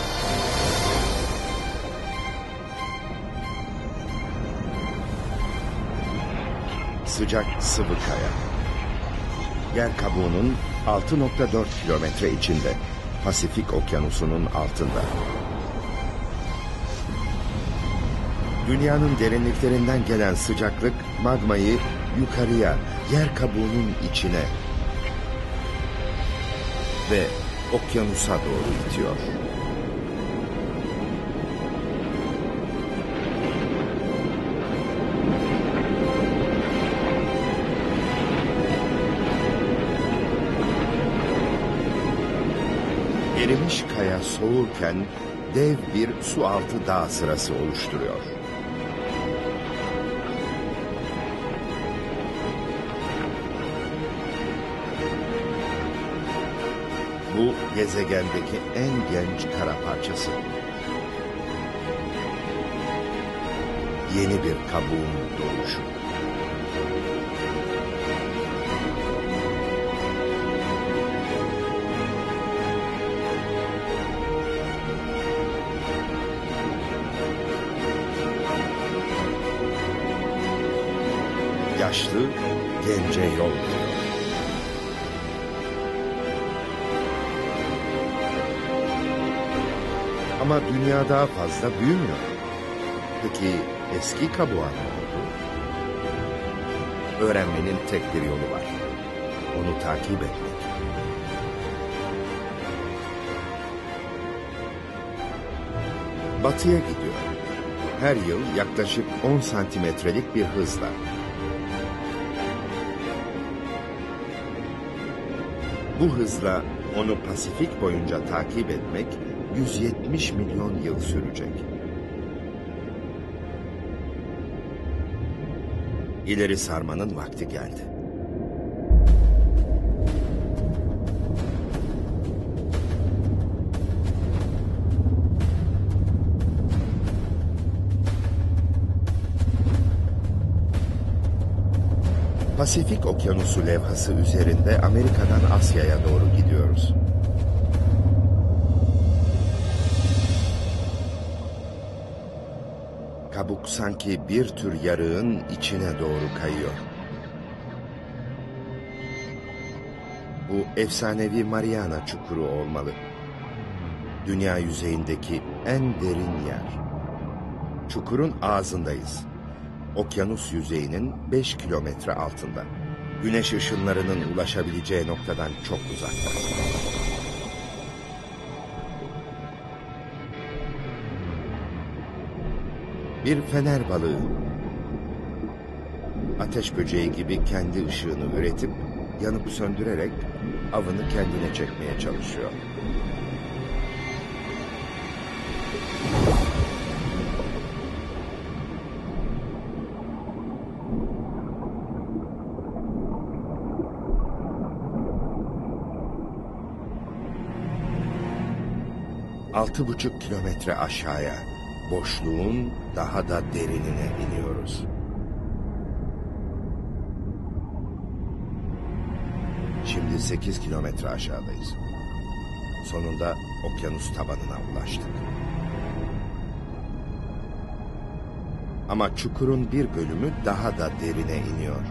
Sıcak sıvı kaya. Yer kabuğunun 6,4 kilometre içinde, Pasifik Okyanusu'nun altında. Dünyanın derinliklerinden gelen sıcaklık magmayı yukarıya, yer kabuğunun içine ve okyanusa doğru itiyor. Erimiş kaya soğurken dev bir sualtı dağ sırası oluşturuyor. Bu gezegendeki en genç kara parçası. yeni bir kabuğun doğuşu. Yaşlı gence yol. Ama dünya daha fazla büyümüyor. Peki eski kabuğa ne oldu? Öğrenmenin tek bir yolu var. Onu takip etmek. Batıya gidiyor. Her yıl yaklaşık 10 santimetrelik bir hızla. Bu hızla onu Pasifik boyunca takip etmek 170 milyon yıl sürecek. İleri sarmanın vakti geldi. Pasifik Okyanusu levhası üzerinde Amerika'dan Asya'ya doğru gidiyoruz. Kabuk sanki bir tür yarığın içine doğru kayıyor. Bu efsanevi Mariana Çukuru olmalı. Dünya yüzeyindeki en derin yer. Çukurun ağzındayız. Okyanus yüzeyinin 5 kilometre altında. Güneş ışınlarının ulaşabileceği noktadan çok uzakta. Bir fener balığı, ateş böceği gibi kendi ışığını üretip yanıp söndürerek avını kendine çekmeye çalışıyor. Altı buçuk kilometre aşağıya, boşluğun daha da derinine iniyoruz. Şimdi 8 kilometre aşağıdayız. Sonunda okyanus tabanına ulaştık. Ama çukurun bir bölümü daha da derine iniyor.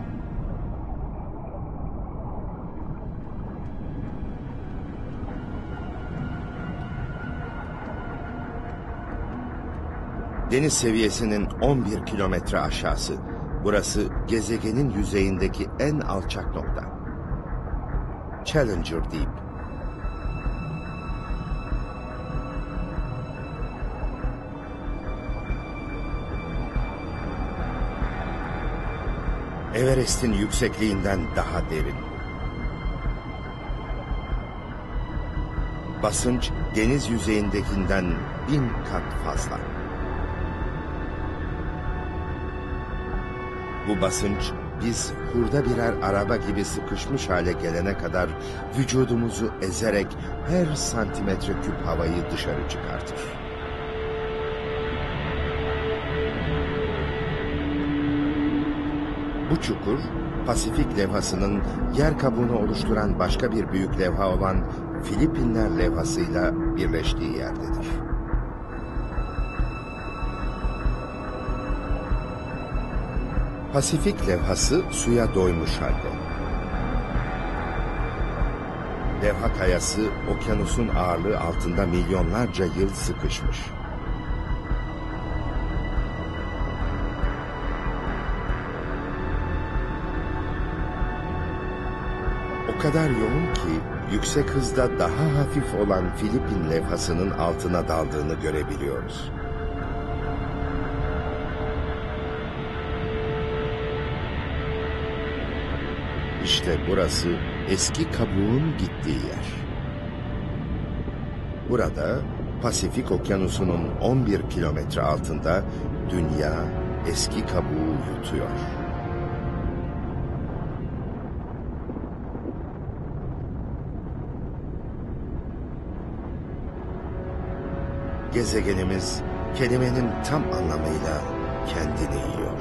Deniz seviyesinin 11 kilometre aşağısı. Burası gezegenin yüzeyindeki en alçak nokta. Challenger Deep. Everest'in yüksekliğinden daha derin. Basınç deniz yüzeyindekinden 1000 kat fazla. Bu basınç biz hurda birer araba gibi sıkışmış hale gelene kadar vücudumuzu ezerek her santimetre küp havayı dışarı çıkartır. Bu çukur, Pasifik levhasının yer kabuğunu oluşturan başka bir büyük levha olan Filipinler levhasıyla birleştiği yerdedir. Pasifik levhası suya doymuş halde. Levha kayası okyanusun ağırlığı altında milyonlarca yıl sıkışmış. O kadar yoğun ki yüksek hızda daha hafif olan Filipin levhasının altına daldığını görebiliyoruz. İşte burası eski kabuğun gittiği yer. Burada Pasifik Okyanusu'nun 11 kilometre altında dünya eski kabuğu yutuyor. Gezegenimiz kelimenin tam anlamıyla kendini yiyor.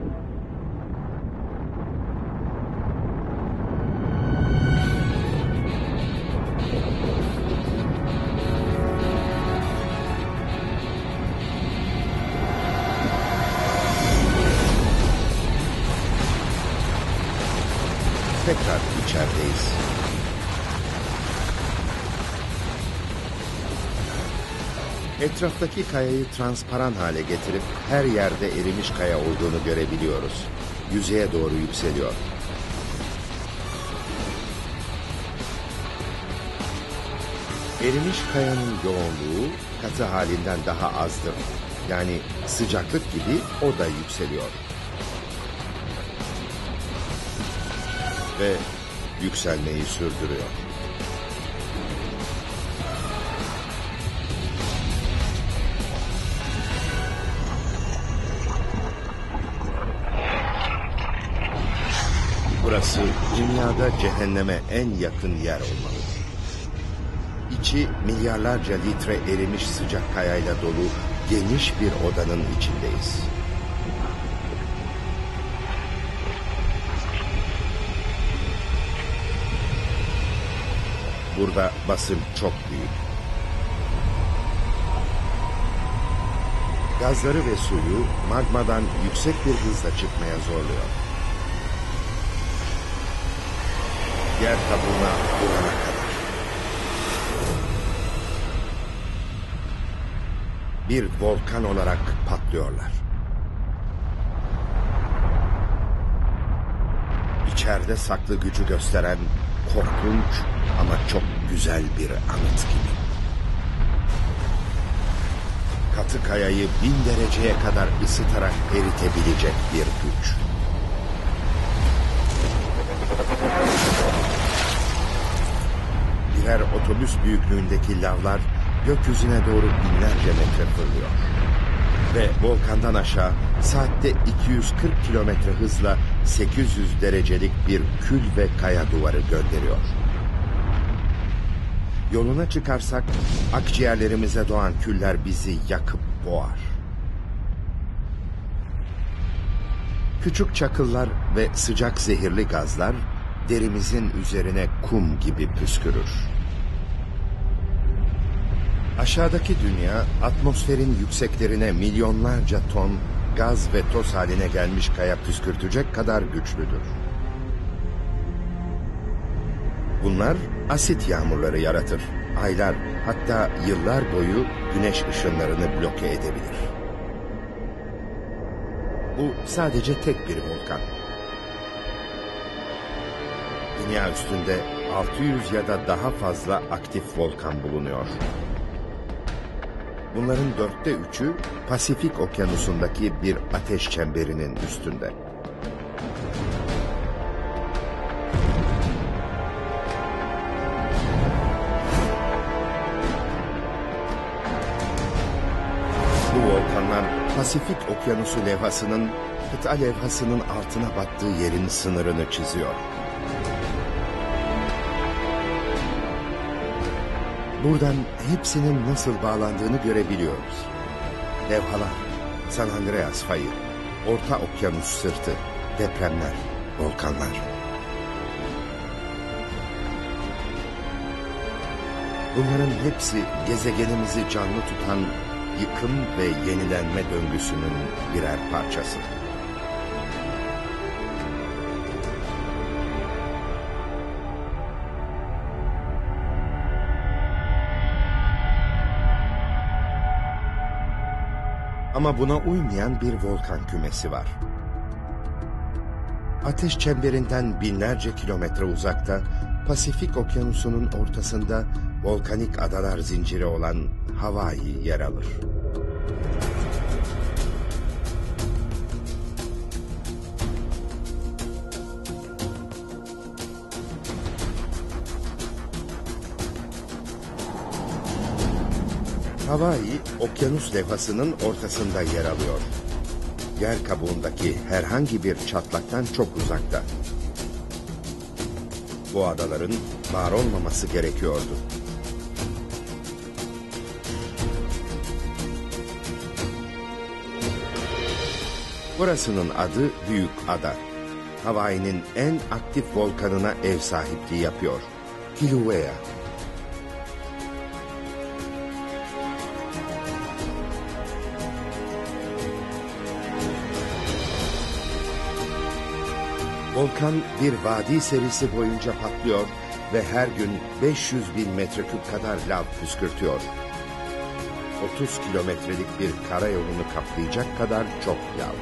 Tekrar içerideyiz. Etraftaki kayayı transparan hale getirip her yerde erimiş kaya olduğunu görebiliyoruz. Yüzeye doğru yükseliyor. Erimiş kayanın yoğunluğu katı halinden daha azdır. Yani sıcaklık gibi o da yükseliyor. Ve yükselmeyi sürdürüyor. Burası dünyada cehenneme en yakın yer olmalı. İçi milyarlarca litre erimiş sıcak kayayla dolu geniş bir odanın içindeyiz. Burada basınç çok büyük. Gazları ve suyu magmadan yüksek bir hızla çıkmaya zorluyor. Yer kabuğuna vurana kadar. Bir volkan olarak patlıyorlar. İçeride saklı gücü gösteren korkunç ama çok güzel bir anıt gibi. Katı kayayı 1000 dereceye kadar ısıtarak eritebilecek bir güç. Birer otobüs büyüklüğündeki lavlar gökyüzüne doğru binlerce metre fırlıyor. Ve volkandan aşağı saatte 240 kilometre hızla 800 derecelik bir kül ve kaya duvarı gönderiyor. Yoluna çıkarsak akciğerlerimize doğan küller bizi yakıp boğar. Küçük çakıllar ve sıcak zehirli gazlar derimizin üzerine kum gibi püskürür. Aşağıdaki dünya atmosferin yükseklerine milyonlarca ton gaz ve toz haline gelmiş kaya püskürtecek kadar güçlüdür. Bunlar asit yağmurları yaratır. Aylar, hatta yıllar boyu güneş ışınlarını bloke edebilir. Bu sadece tek bir volkan. Dünya üstünde 600 ya da daha fazla aktif volkan bulunuyor. Bunların 3/4'ü Pasifik Okyanusu'ndaki bir ateş çemberinin üstünde. Bu volkanlar Pasifik Okyanusu levhasının kıta levhasının altına battığı yerin sınırını çiziyor. Buradan hepsinin nasıl bağlandığını görebiliyoruz. Levhalar, San Andreas fayı, Orta Okyanus sırtı, depremler, volkanlar. Bunların hepsi gezegenimizi canlı tutan yıkım ve yenilenme döngüsünün birer parçası. Ama buna uymayan bir volkan kümesi var. Ateş çemberinden binlerce kilometre uzakta, Pasifik Okyanusu'nun ortasında volkanik adalar zinciri olan Hawaii yer alır. Hawaii, okyanus levhasının ortasında yer alıyor. Yer kabuğundaki herhangi bir çatlaktan çok uzakta. Bu adaların var olmaması gerekiyordu. Burasının adı Büyük Ada. Hawaii'nin en aktif volkanına ev sahipliği yapıyor. Kilauea. Volkan bir vadi serisi boyunca patlıyor ve her gün 500 bin metreküp kadar lav püskürtüyor. 30 kilometrelik bir karayolunu kaplayacak kadar çok lav.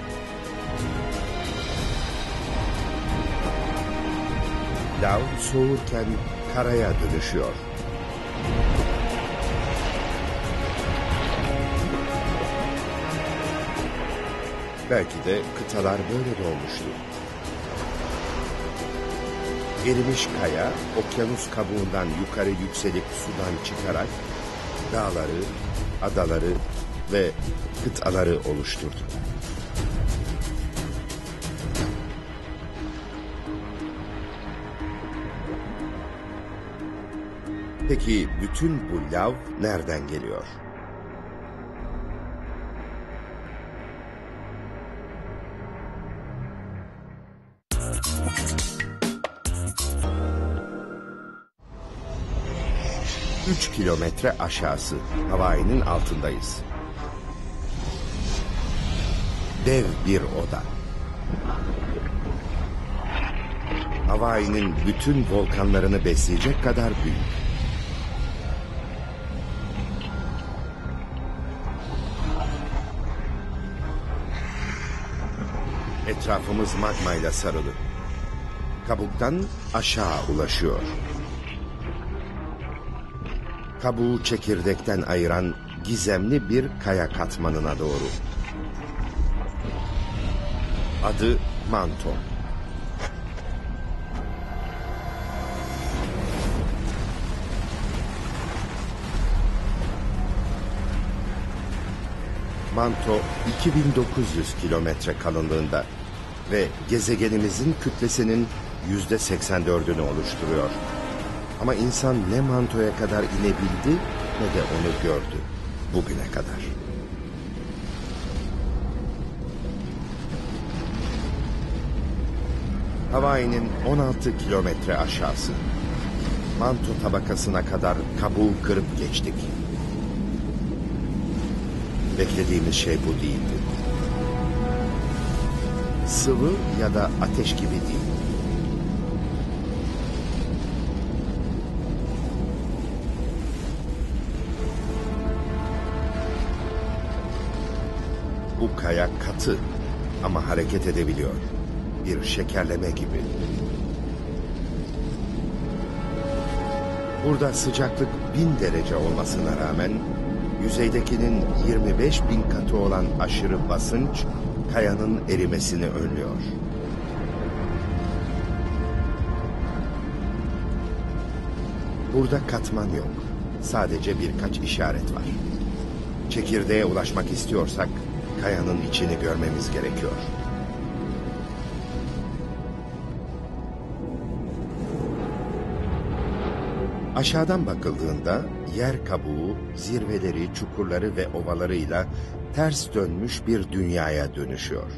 Lav soğurken karaya dönüşüyor. Belki de kıtalar böyle doğmuştu. Erimiş kaya, okyanus kabuğundan yukarı yükselip sudan çıkarak dağları, adaları ve kıtaları oluşturdu. Peki bütün bu lav nereden geliyor? Üç kilometre aşağısı, Hawaii'nin altındayız. Dev bir oda. Hawaii'nin bütün volkanlarını besleyecek kadar büyük. Etrafımız magmayla sarılı. Kabuktan aşağı ulaşıyor. Kabuğu çekirdekten ayıran gizemli bir kaya katmanına doğru. Adı manto. Manto 2900 kilometre kalınlığında ve gezegenimizin kütlesinin %84'ünü oluşturuyor. Ama insan ne mantoya kadar inebildi ne de onu gördü bugüne kadar. Hawaii'nin 16 kilometre aşağısı. Manto tabakasına kadar kabuğu kırıp geçtik. Beklediğimiz şey bu değildi. Sıvı ya da ateş gibi değil. Bu kaya katı ama hareket edebiliyor. Bir şekerleme gibi. Burada sıcaklık 1000 derece olmasına rağmen yüzeydekinin 25.000 katı olan aşırı basınç kayanın erimesini önlüyor. Burada katman yok. Sadece birkaç işaret var. Çekirdeğe ulaşmak istiyorsak kayanın içini görmemiz gerekiyor. Aşağıdan bakıldığında yer kabuğu, zirveleri, çukurları ve ovalarıyla ters dönmüş bir dünyaya dönüşüyor.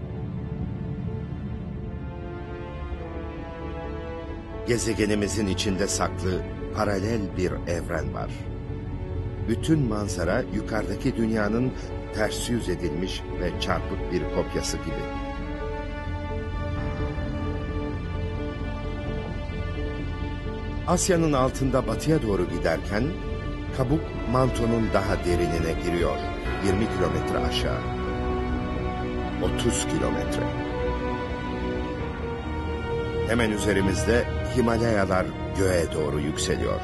Gezegenimizin içinde saklı paralel bir evren var. Bütün manzara yukarıdaki dünyanın ters yüz edilmiş ve çarpık bir kopyası gibi. Asya'nın altında batıya doğru giderken kabuk mantonun daha derinine giriyor. 20 kilometre aşağı. 30 kilometre. Hemen üzerimizde Himalayalar göğe doğru yükseliyor.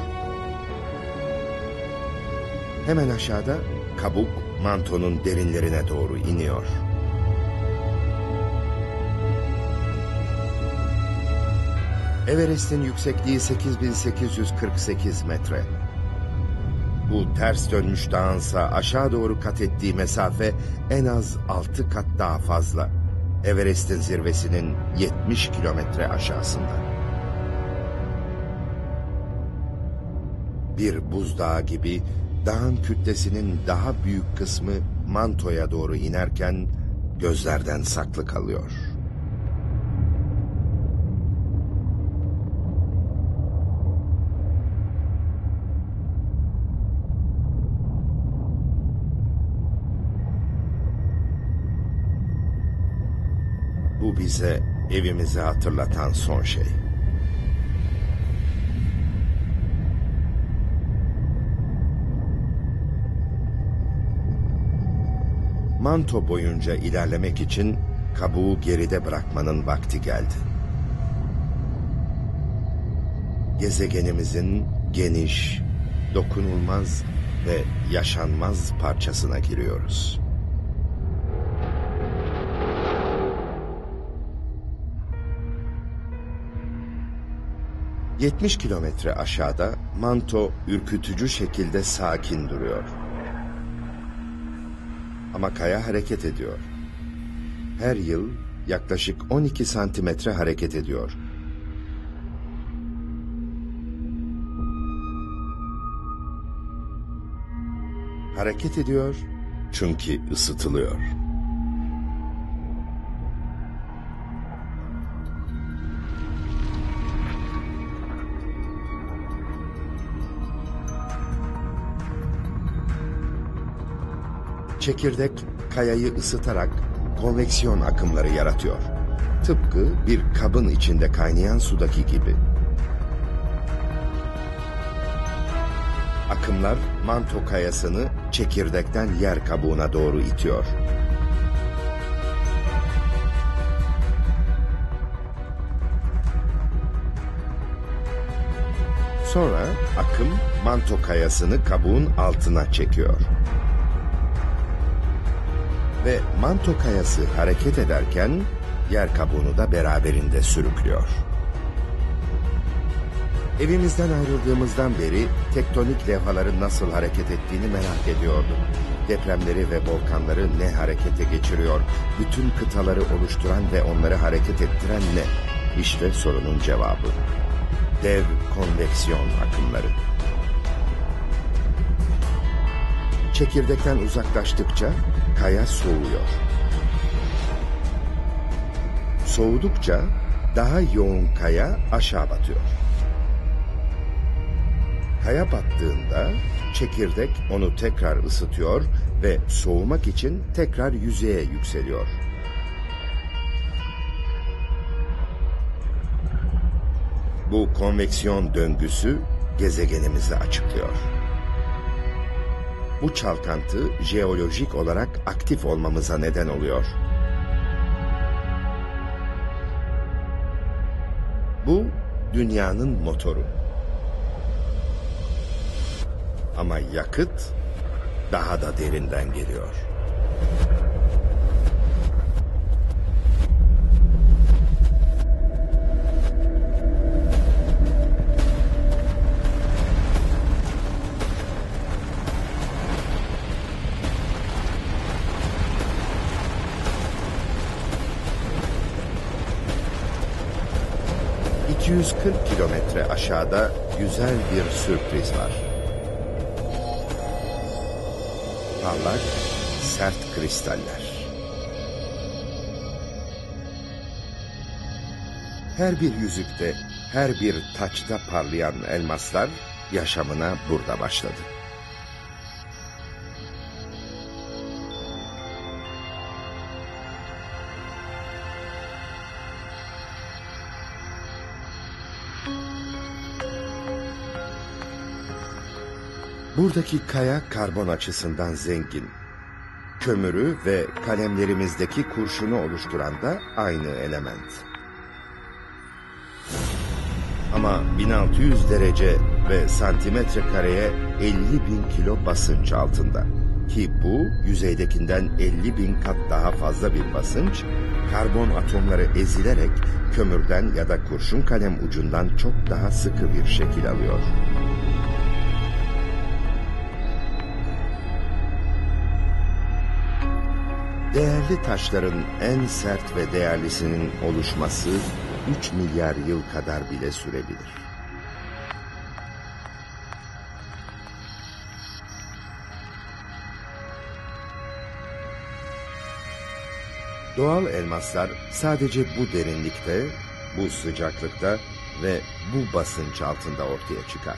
Hemen aşağıda kabuk mantonun derinlerine doğru iniyor. Everest'in yüksekliği 8848 metre. Bu ters dönmüş dağınsa aşağı doğru kat ettiği mesafe en az 6 kat daha fazla. Everest'in zirvesinin 70 kilometre aşağısında. Bir buzdağı gibi dağın kütlesinin daha büyük kısmı mantoya doğru inerken gözlerden saklı kalıyor. Bu bize evimizi hatırlatan son şey. Manto boyunca ilerlemek için kabuğu geride bırakmanın vakti geldi. Gezegenimizin geniş, dokunulmaz ve yaşanmaz parçasına giriyoruz. ...70 kilometre aşağıda Manto ürkütücü şekilde sakin duruyor. Ama kaya hareket ediyor. Her yıl yaklaşık 12 santimetre hareket ediyor. Hareket ediyor çünkü ısıtılıyor. Çekirdek kayayı ısıtarak konveksiyon akımları yaratıyor. Tıpkı bir kabın içinde kaynayan sudaki gibi. Akımlar manto kayasını çekirdekten yer kabuğuna doğru itiyor. Sonra akım manto kayasını kabuğun altına çekiyor. Ve manto kayası hareket ederken yer kabuğunu da beraberinde sürüklüyor. Evimizden ayrıldığımızdan beri tektonik levhaların nasıl hareket ettiğini merak ediyordum. Depremleri ve volkanları ne harekete geçiriyor? Bütün kıtaları oluşturan ve onları hareket ettiren ne? İşte sorunun cevabı. Dev konveksiyon akımları. Çekirdekten uzaklaştıkça kaya soğuyor. Soğudukça daha yoğun kaya aşağı batıyor. Kaya battığında çekirdek onu tekrar ısıtıyor ve soğumak için tekrar yüzeye yükseliyor. Bu konveksiyon döngüsü gezegenimizi açıklıyor. Bu çalkantı jeolojik olarak aktif olmamıza neden oluyor. Bu dünyanın motoru. Ama yakıt daha da derinden geliyor. ...240 kilometre aşağıda güzel bir sürpriz var. Parlak, sert kristaller. Her bir yüzükte, her bir taçta parlayan elmaslar yaşamına burada başladı. Buradaki kaya karbon açısından zengin. Kömürü ve kalemlerimizdeki kurşunu oluşturan da aynı element. Ama 1600 derece ve santimetre kareye 50.000 kilo basınç altında. Ki bu yüzeydekinden 50.000 kat daha fazla bir basınç, karbon atomları ezilerek kömürden ya da kurşun kalem ucundan çok daha sıkı bir şekil alıyor. Değerli taşların en sert ve değerlisinin oluşması 3 milyar yıl kadar bile sürebilir. Doğal elmaslar sadece bu derinlikte, bu sıcaklıkta ve bu basınç altında ortaya çıkar.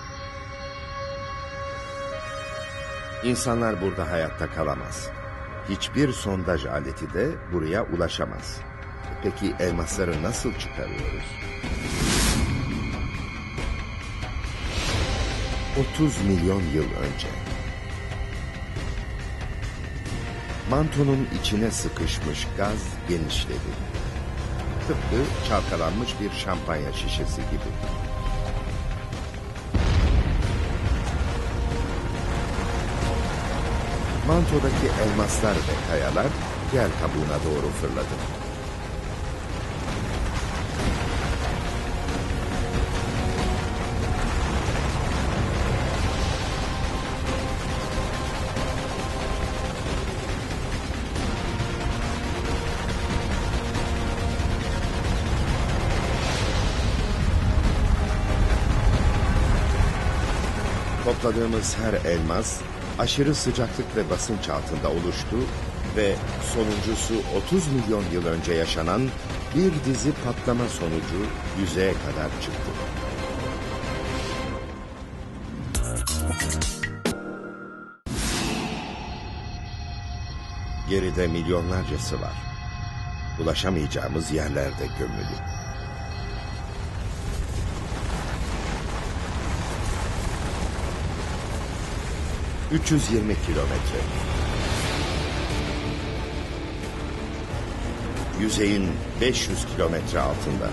İnsanlar burada hayatta kalamaz. Hiçbir sondaj aleti de buraya ulaşamaz. Peki elmasları nasıl çıkarıyoruz? 30 milyon yıl önce. Mantonun içine sıkışmış gaz genişledi. Tıpkı çalkalanmış bir şampanya şişesi gibi. Mantodaki elmaslar ve kayalar yer kabuğuna doğru fırladı. Topladığımız her elmas aşırı sıcaklık ve basınç altında oluştu ve sonuncusu 30 milyon yıl önce yaşanan bir dizi patlama sonucu yüzeye kadar çıktı. Geride milyonlarcası var. Ulaşamayacağımız yerlerde gömülü. ...320 kilometre. Yüzeyin 500 kilometre altında.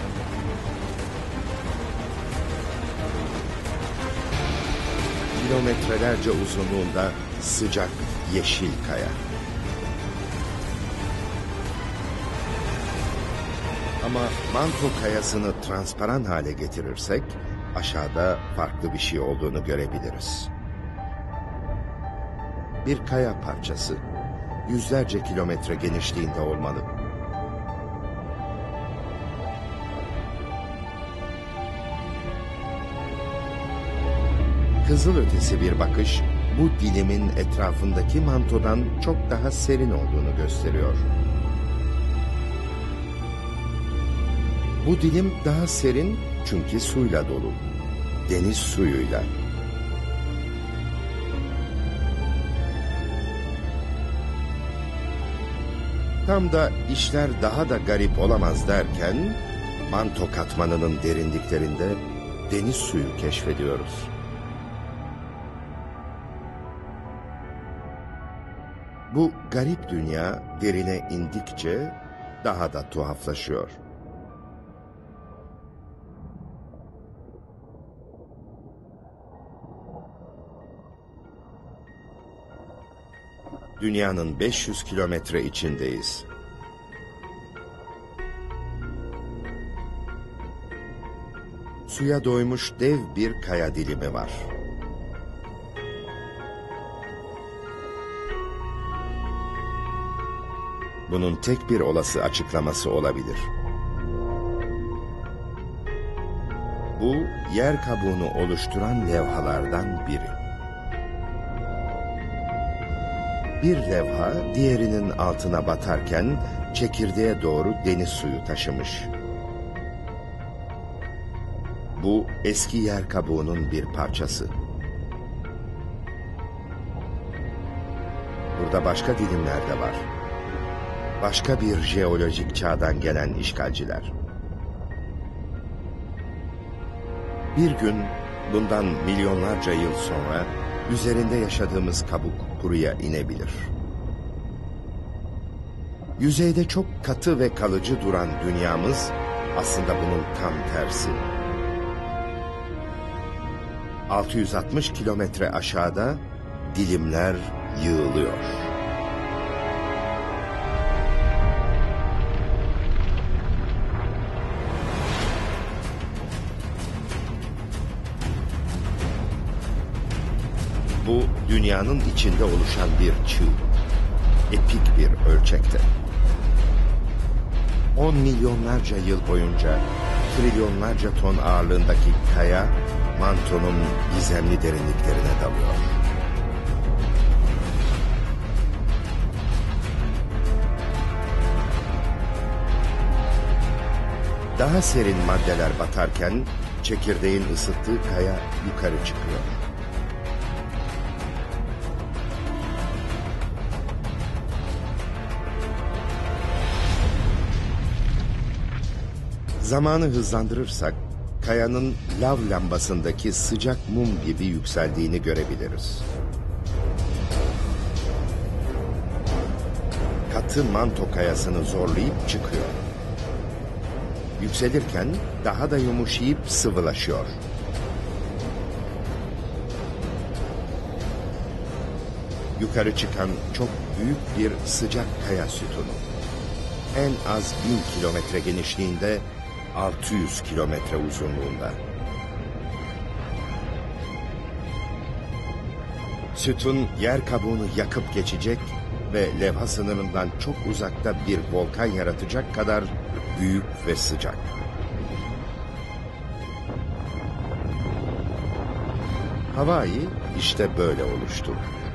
Kilometrelerce uzunluğunda sıcak yeşil kaya. Ama manto kayasını transparan hale getirirsek... ...aşağıda farklı bir şey olduğunu görebiliriz. Bir kaya parçası, yüzlerce kilometre genişliğinde olmalı. Kızılötesi bir bakış, bu dilimin etrafındaki mantodan çok daha serin olduğunu gösteriyor. Bu dilim daha serin çünkü suyla dolu, deniz suyuyla. Tam da işler daha da garip olamaz derken, manto katmanının derinliklerinde deniz suyu keşfediyoruz. Bu garip dünya derine indikçe daha da tuhaflaşıyor. Dünyanın 500 kilometre içindeyiz. Suya doymuş dev bir kaya dilimi var. Bunun tek bir olası açıklaması olabilir. Bu, yer kabuğunu oluşturan levhalardan biri. Bir levha diğerinin altına batarken çekirdeğe doğru deniz suyu taşımış. Bu eski yer kabuğunun bir parçası. Burada başka dilimler de var. Başka bir jeolojik çağdan gelen işgalciler. Bir gün bundan milyonlarca yıl sonra üzerinde yaşadığımız kabuk kuruya inebilir. Yüzeyde çok katı ve kalıcı duran dünyamız aslında bunun tam tersi. 660 kilometre aşağıda dilimler yığılıyor. Bu dünyanın içinde oluşan bir çığ. Epik bir ölçekte. 10 milyonlarca yıl boyunca trilyonlarca ton ağırlığındaki kaya mantonun gizemli derinliklerine dalıyor. Daha serin maddeler batarken çekirdeğin ısıttığı kaya yukarı çıkıyor. Zamanı hızlandırırsak kayanın lav lambasındaki sıcak mum gibi yükseldiğini görebiliriz. Katı manto kayasını zorlayıp çıkıyor. Yükselirken daha da yumuşayıp sıvılaşıyor. Yukarı çıkan çok büyük bir sıcak kaya sütunu. En az 1000 kilometre genişliğinde, 600 kilometre uzunluğunda. Sütun yer kabuğunu yakıp geçecek ve levha sınırından çok uzakta bir volkan yaratacak kadar büyük ve sıcak. Hawaii işte böyle oluştu.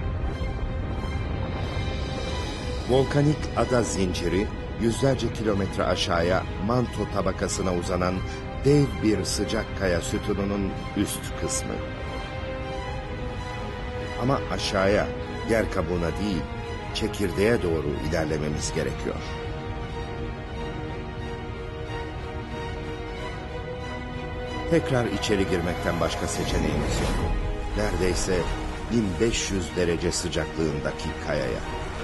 Volkanik ada zinciri yüzlerce kilometre aşağıya manto tabakasına uzanan dev bir sıcak kaya sütununun üst kısmı. Ama aşağıya, yer kabuğuna değil, çekirdeğe doğru ilerlememiz gerekiyor. Tekrar içeri girmekten başka seçeneğimiz yok. Neredeyse 1500 derece sıcaklığındaki kayaya.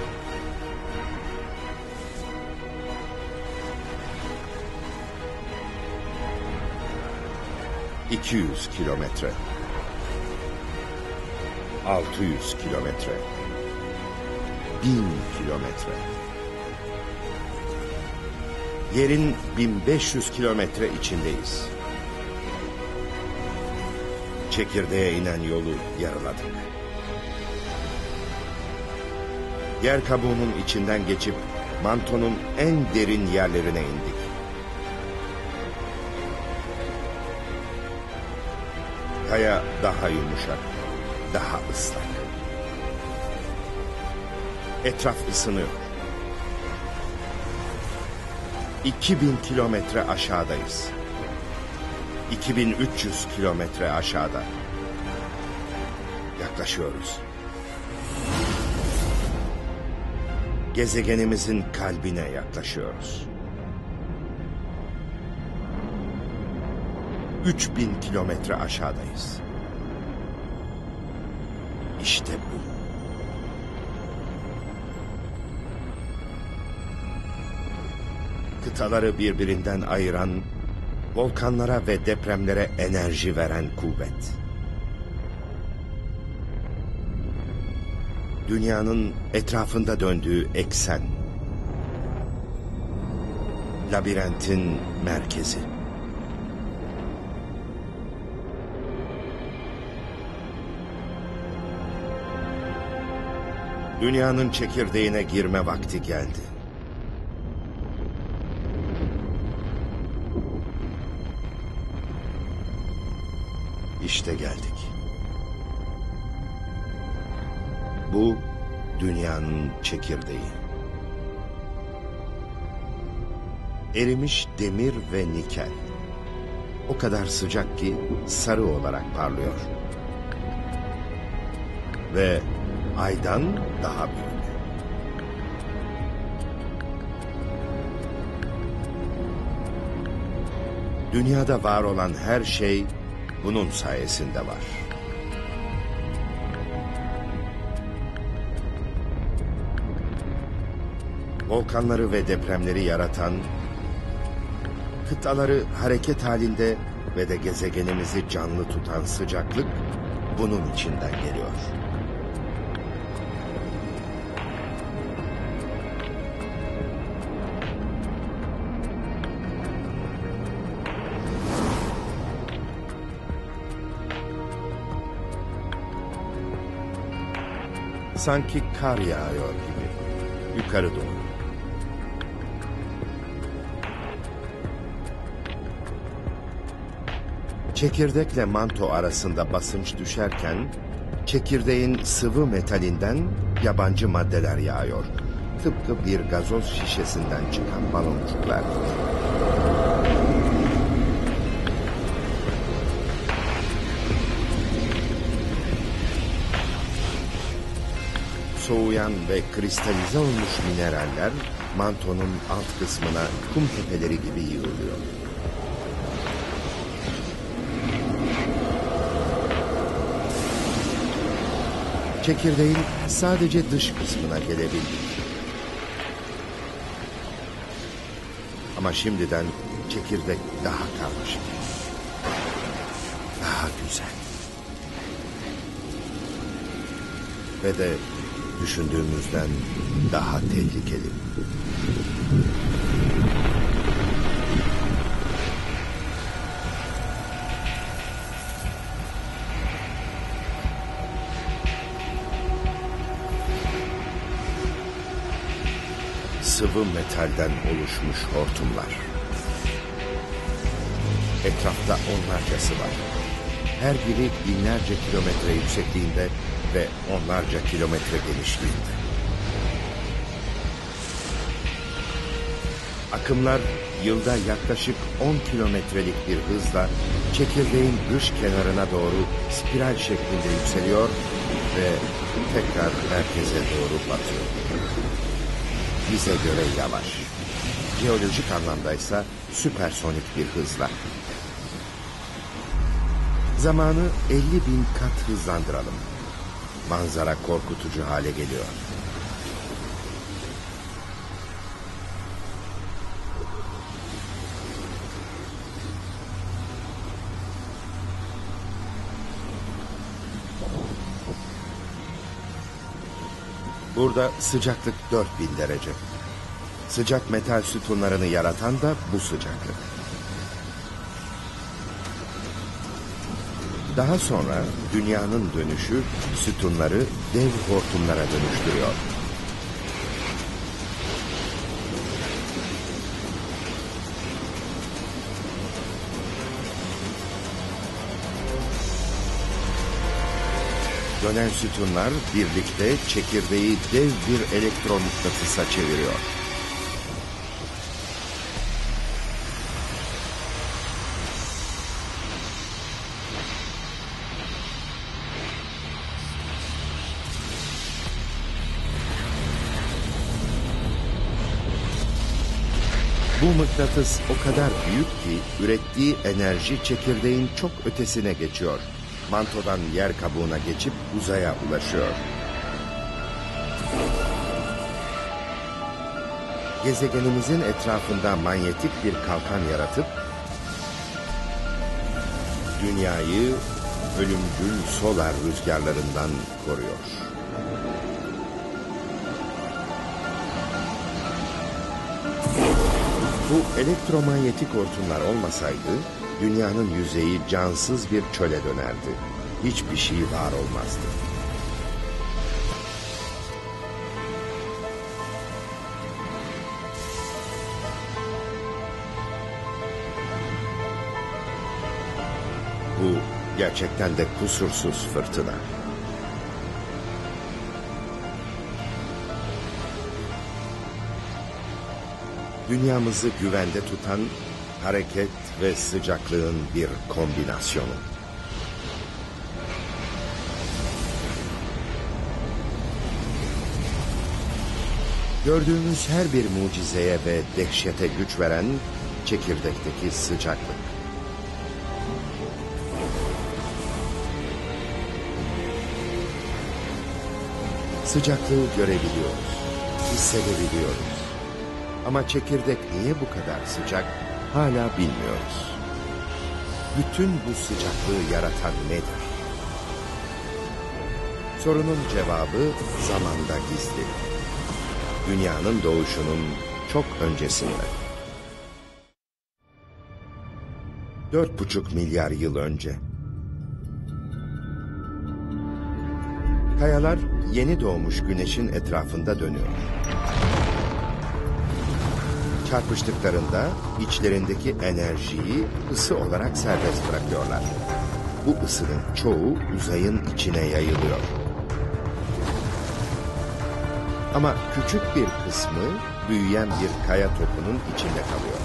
...200 kilometre... ...600 kilometre... ...1000 kilometre... ...yerin 1500 kilometre içindeyiz. Çekirdeğe inen yolu yarıladık. Yer kabuğunun içinden geçip mantonun en derin yerlerine indik. Kaya daha yumuşak, daha ıslak. Etraf ısınıyor. 2000 kilometre aşağıdayız. 2300 kilometre aşağıda. Yaklaşıyoruz. Gezegenimizin kalbine yaklaşıyoruz. 3000 kilometre aşağıdayız. İşte bu. Kıtaları birbirinden ayıran, volkanlara ve depremlere enerji veren kuvvet. Dünyanın etrafında döndüğü eksen. Labirentin merkezi. Dünyanın çekirdeğine girme vakti geldi. İşte geldik. Bu dünyanın çekirdeği. Erimiş demir ve nikel. O kadar sıcak ki sarı olarak parlıyor. Ve aydan daha büyük. Dünyada var olan her şey bunun sayesinde var. Volkanları ve depremleri yaratan, kıtaları hareket halinde ve de gezegenimizi canlı tutan sıcaklık bunun içinden geliyor. Sanki kar yağıyor gibi, yukarı doğru. Çekirdekle manto arasında basınç düşerken, çekirdeğin sıvı metalinden yabancı maddeler yağıyor. Tıpkı bir gazoz şişesinden çıkan baloncuklar gibi. soğuyan ve kristalize olmuş mineraller mantonun alt kısmına kum tepeleri gibi yığılıyor. Çekirdeğin sadece dış kısmına gelebildik. Ama şimdiden çekirdek daha karmaşık, daha güzel ve de düşündüğümüzden daha tehlikeli. Sıvı metalden oluşmuş hortumlar. Etrafta onlarcası var. Her biri binlerce kilometre yüksekliğinde ve onlarca kilometre genişliğinde. Akımlar yılda yaklaşık 10 kilometrelik bir hızla çekirdeğin dış kenarına doğru spiral şeklinde yükseliyor ve tekrar merkeze doğru batıyor. Bize göre yavaş, jeolojik anlamdaysa süpersonik bir hızla. Zamanı 50.000 kat hızlandıralım. Manzara korkutucu hale geliyor. Burada sıcaklık 4000 derece. Sıcak metal sütunlarını yaratan da bu sıcaklık. Daha sonra dünyanın dönüşü sütunları dev hortumlara dönüştürüyor. Dönen sütunlar birlikte çekirdeği dev bir elektromıknatısa çeviriyor. Bu mıknatıs o kadar büyük ki ürettiği enerji çekirdeğin çok ötesine geçiyor. Mantodan yer kabuğuna geçip uzaya ulaşıyor. Gezegenimizin etrafında manyetik bir kalkan yaratıp dünyayı ölümcül solar rüzgarlarından koruyor. Bu elektromanyetik hortumlar olmasaydı dünyanın yüzeyi cansız bir çöle dönerdi. Hiçbir şey var olmazdı. Bu gerçekten de kusursuz fırtına. Dünyamızı güvende tutan hareket ve sıcaklığın bir kombinasyonu. Gördüğümüz her bir mucizeye ve dehşete güç veren çekirdekteki sıcaklık. Sıcaklığı görebiliyoruz, hissedebiliyoruz. Ama çekirdek niye bu kadar sıcak hala bilmiyoruz. Bütün bu sıcaklığı yaratan nedir? Sorunun cevabı zamanda gizli. Dünyanın doğuşunun çok öncesinde. 4,5 milyar yıl önce. Kayalar yeni doğmuş güneşin etrafında dönüyor. Çarpıştıklarında içlerindeki enerjiyi ısı olarak serbest bırakıyorlar. Bu ısının çoğu uzayın içine yayılıyor. Ama küçük bir kısmı büyüyen bir kaya topunun içinde kalıyor.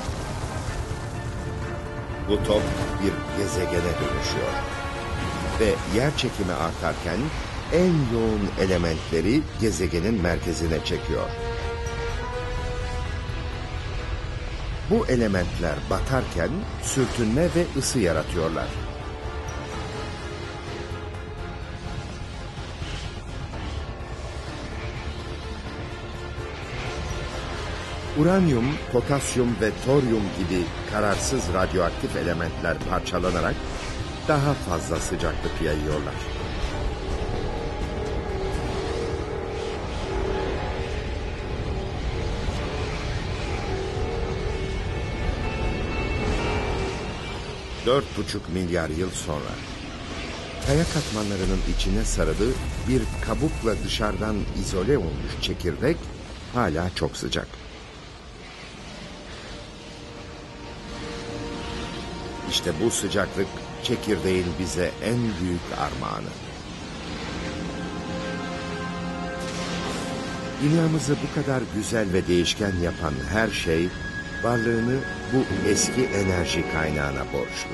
Bu top bir gezegene dönüşüyor. Ve yer çekimi artarken en yoğun elementleri gezegenin merkezine çekiyor. Bu elementler batarken sürtünme ve ısı yaratıyorlar. Uranyum, potasyum ve toryum gibi kararsız radyoaktif elementler parçalanarak daha fazla sıcaklık yayıyorlar. ...4,5 milyar yıl sonra... ...kaya katmanlarının içine sarılı bir kabukla dışarıdan izole olmuş çekirdek... ...hala çok sıcak. İşte bu sıcaklık çekirdeğin bize en büyük armağanı. Dünyamızı bu kadar güzel ve değişken yapan her şey... varlığını bu eski enerji kaynağına borçlu.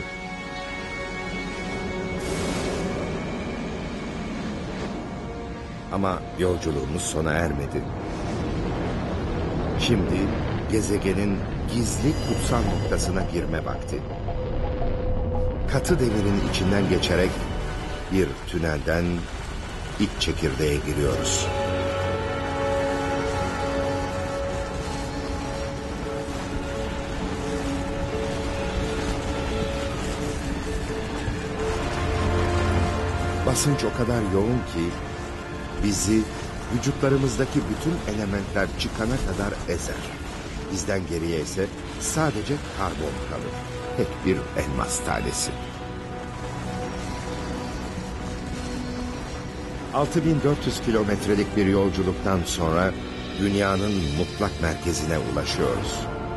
Ama yolculuğumuz sona ermedi. Şimdi gezegenin gizli kutsal noktasına girme vakti. Katı demirin içinden geçerek bir tünelden iç çekirdeğe giriyoruz. Basınç o kadar yoğun ki bizi vücutlarımızdaki bütün elementler çıkana kadar ezer. Bizden geriye ise sadece karbon kalır. Tek bir elmas tanesi. 6400 kilometrelik bir yolculuktan sonra dünyanın mutlak merkezine ulaşıyoruz.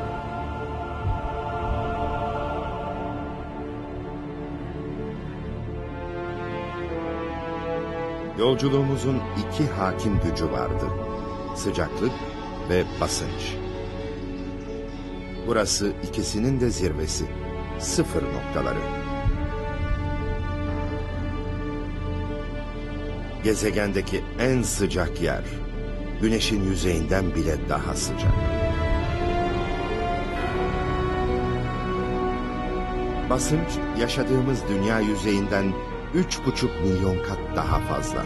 Yolculuğumuzun iki hakim gücü vardı. Sıcaklık ve basınç. Burası ikisinin de zirvesi. Sıfır noktaları. Gezegendeki en sıcak yer, Güneş'in yüzeyinden bile daha sıcak. Basınç, yaşadığımız dünya yüzeyinden 3,5 milyon kat daha fazla.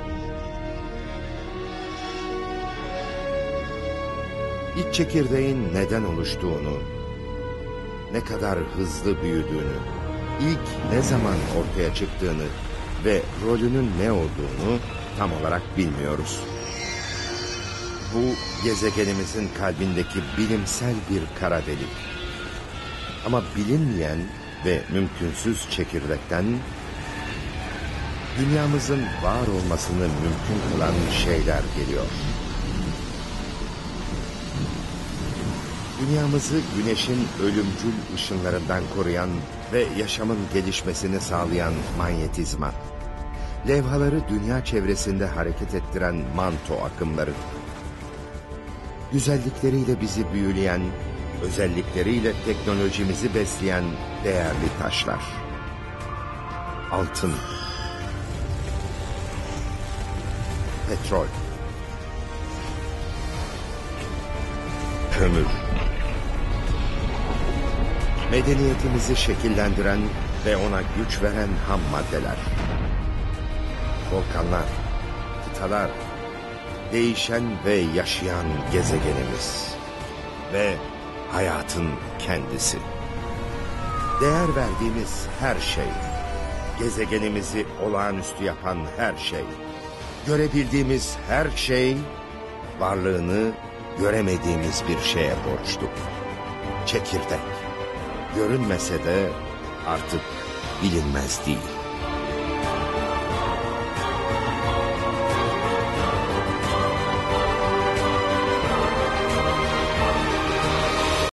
İç çekirdeğin neden oluştuğunu, ne kadar hızlı büyüdüğünü, ilk ne zaman ortaya çıktığını ve rolünün ne olduğunu tam olarak bilmiyoruz. Bu gezegenimizin kalbindeki bilimsel bir kara delik. Ama bilinmeyen ve mümkünsüz çekirdekten dünyamızın var olmasını mümkün kılan şeyler geliyor. Dünyamızı güneşin ölümcül ışınlarından koruyan ve yaşamın gelişmesini sağlayan manyetizma, levhaları dünya çevresinde hareket ettiren manto akımları, güzellikleriyle bizi büyüleyen, özellikleriyle teknolojimizi besleyen değerli taşlar, altın, petrol, kömür, medeniyetimizi şekillendiren ve ona güç veren ham maddeler, volkanlar, kıtalar, değişen ve yaşayan gezegenimiz ve hayatın kendisi. Değer verdiğimiz her şey, gezegenimizi olağanüstü yapan her şey, görebildiğimiz her şey, varlığını göremediğimiz bir şeye borçlu. Çekirdek, görünmese de artık bilinmez değil.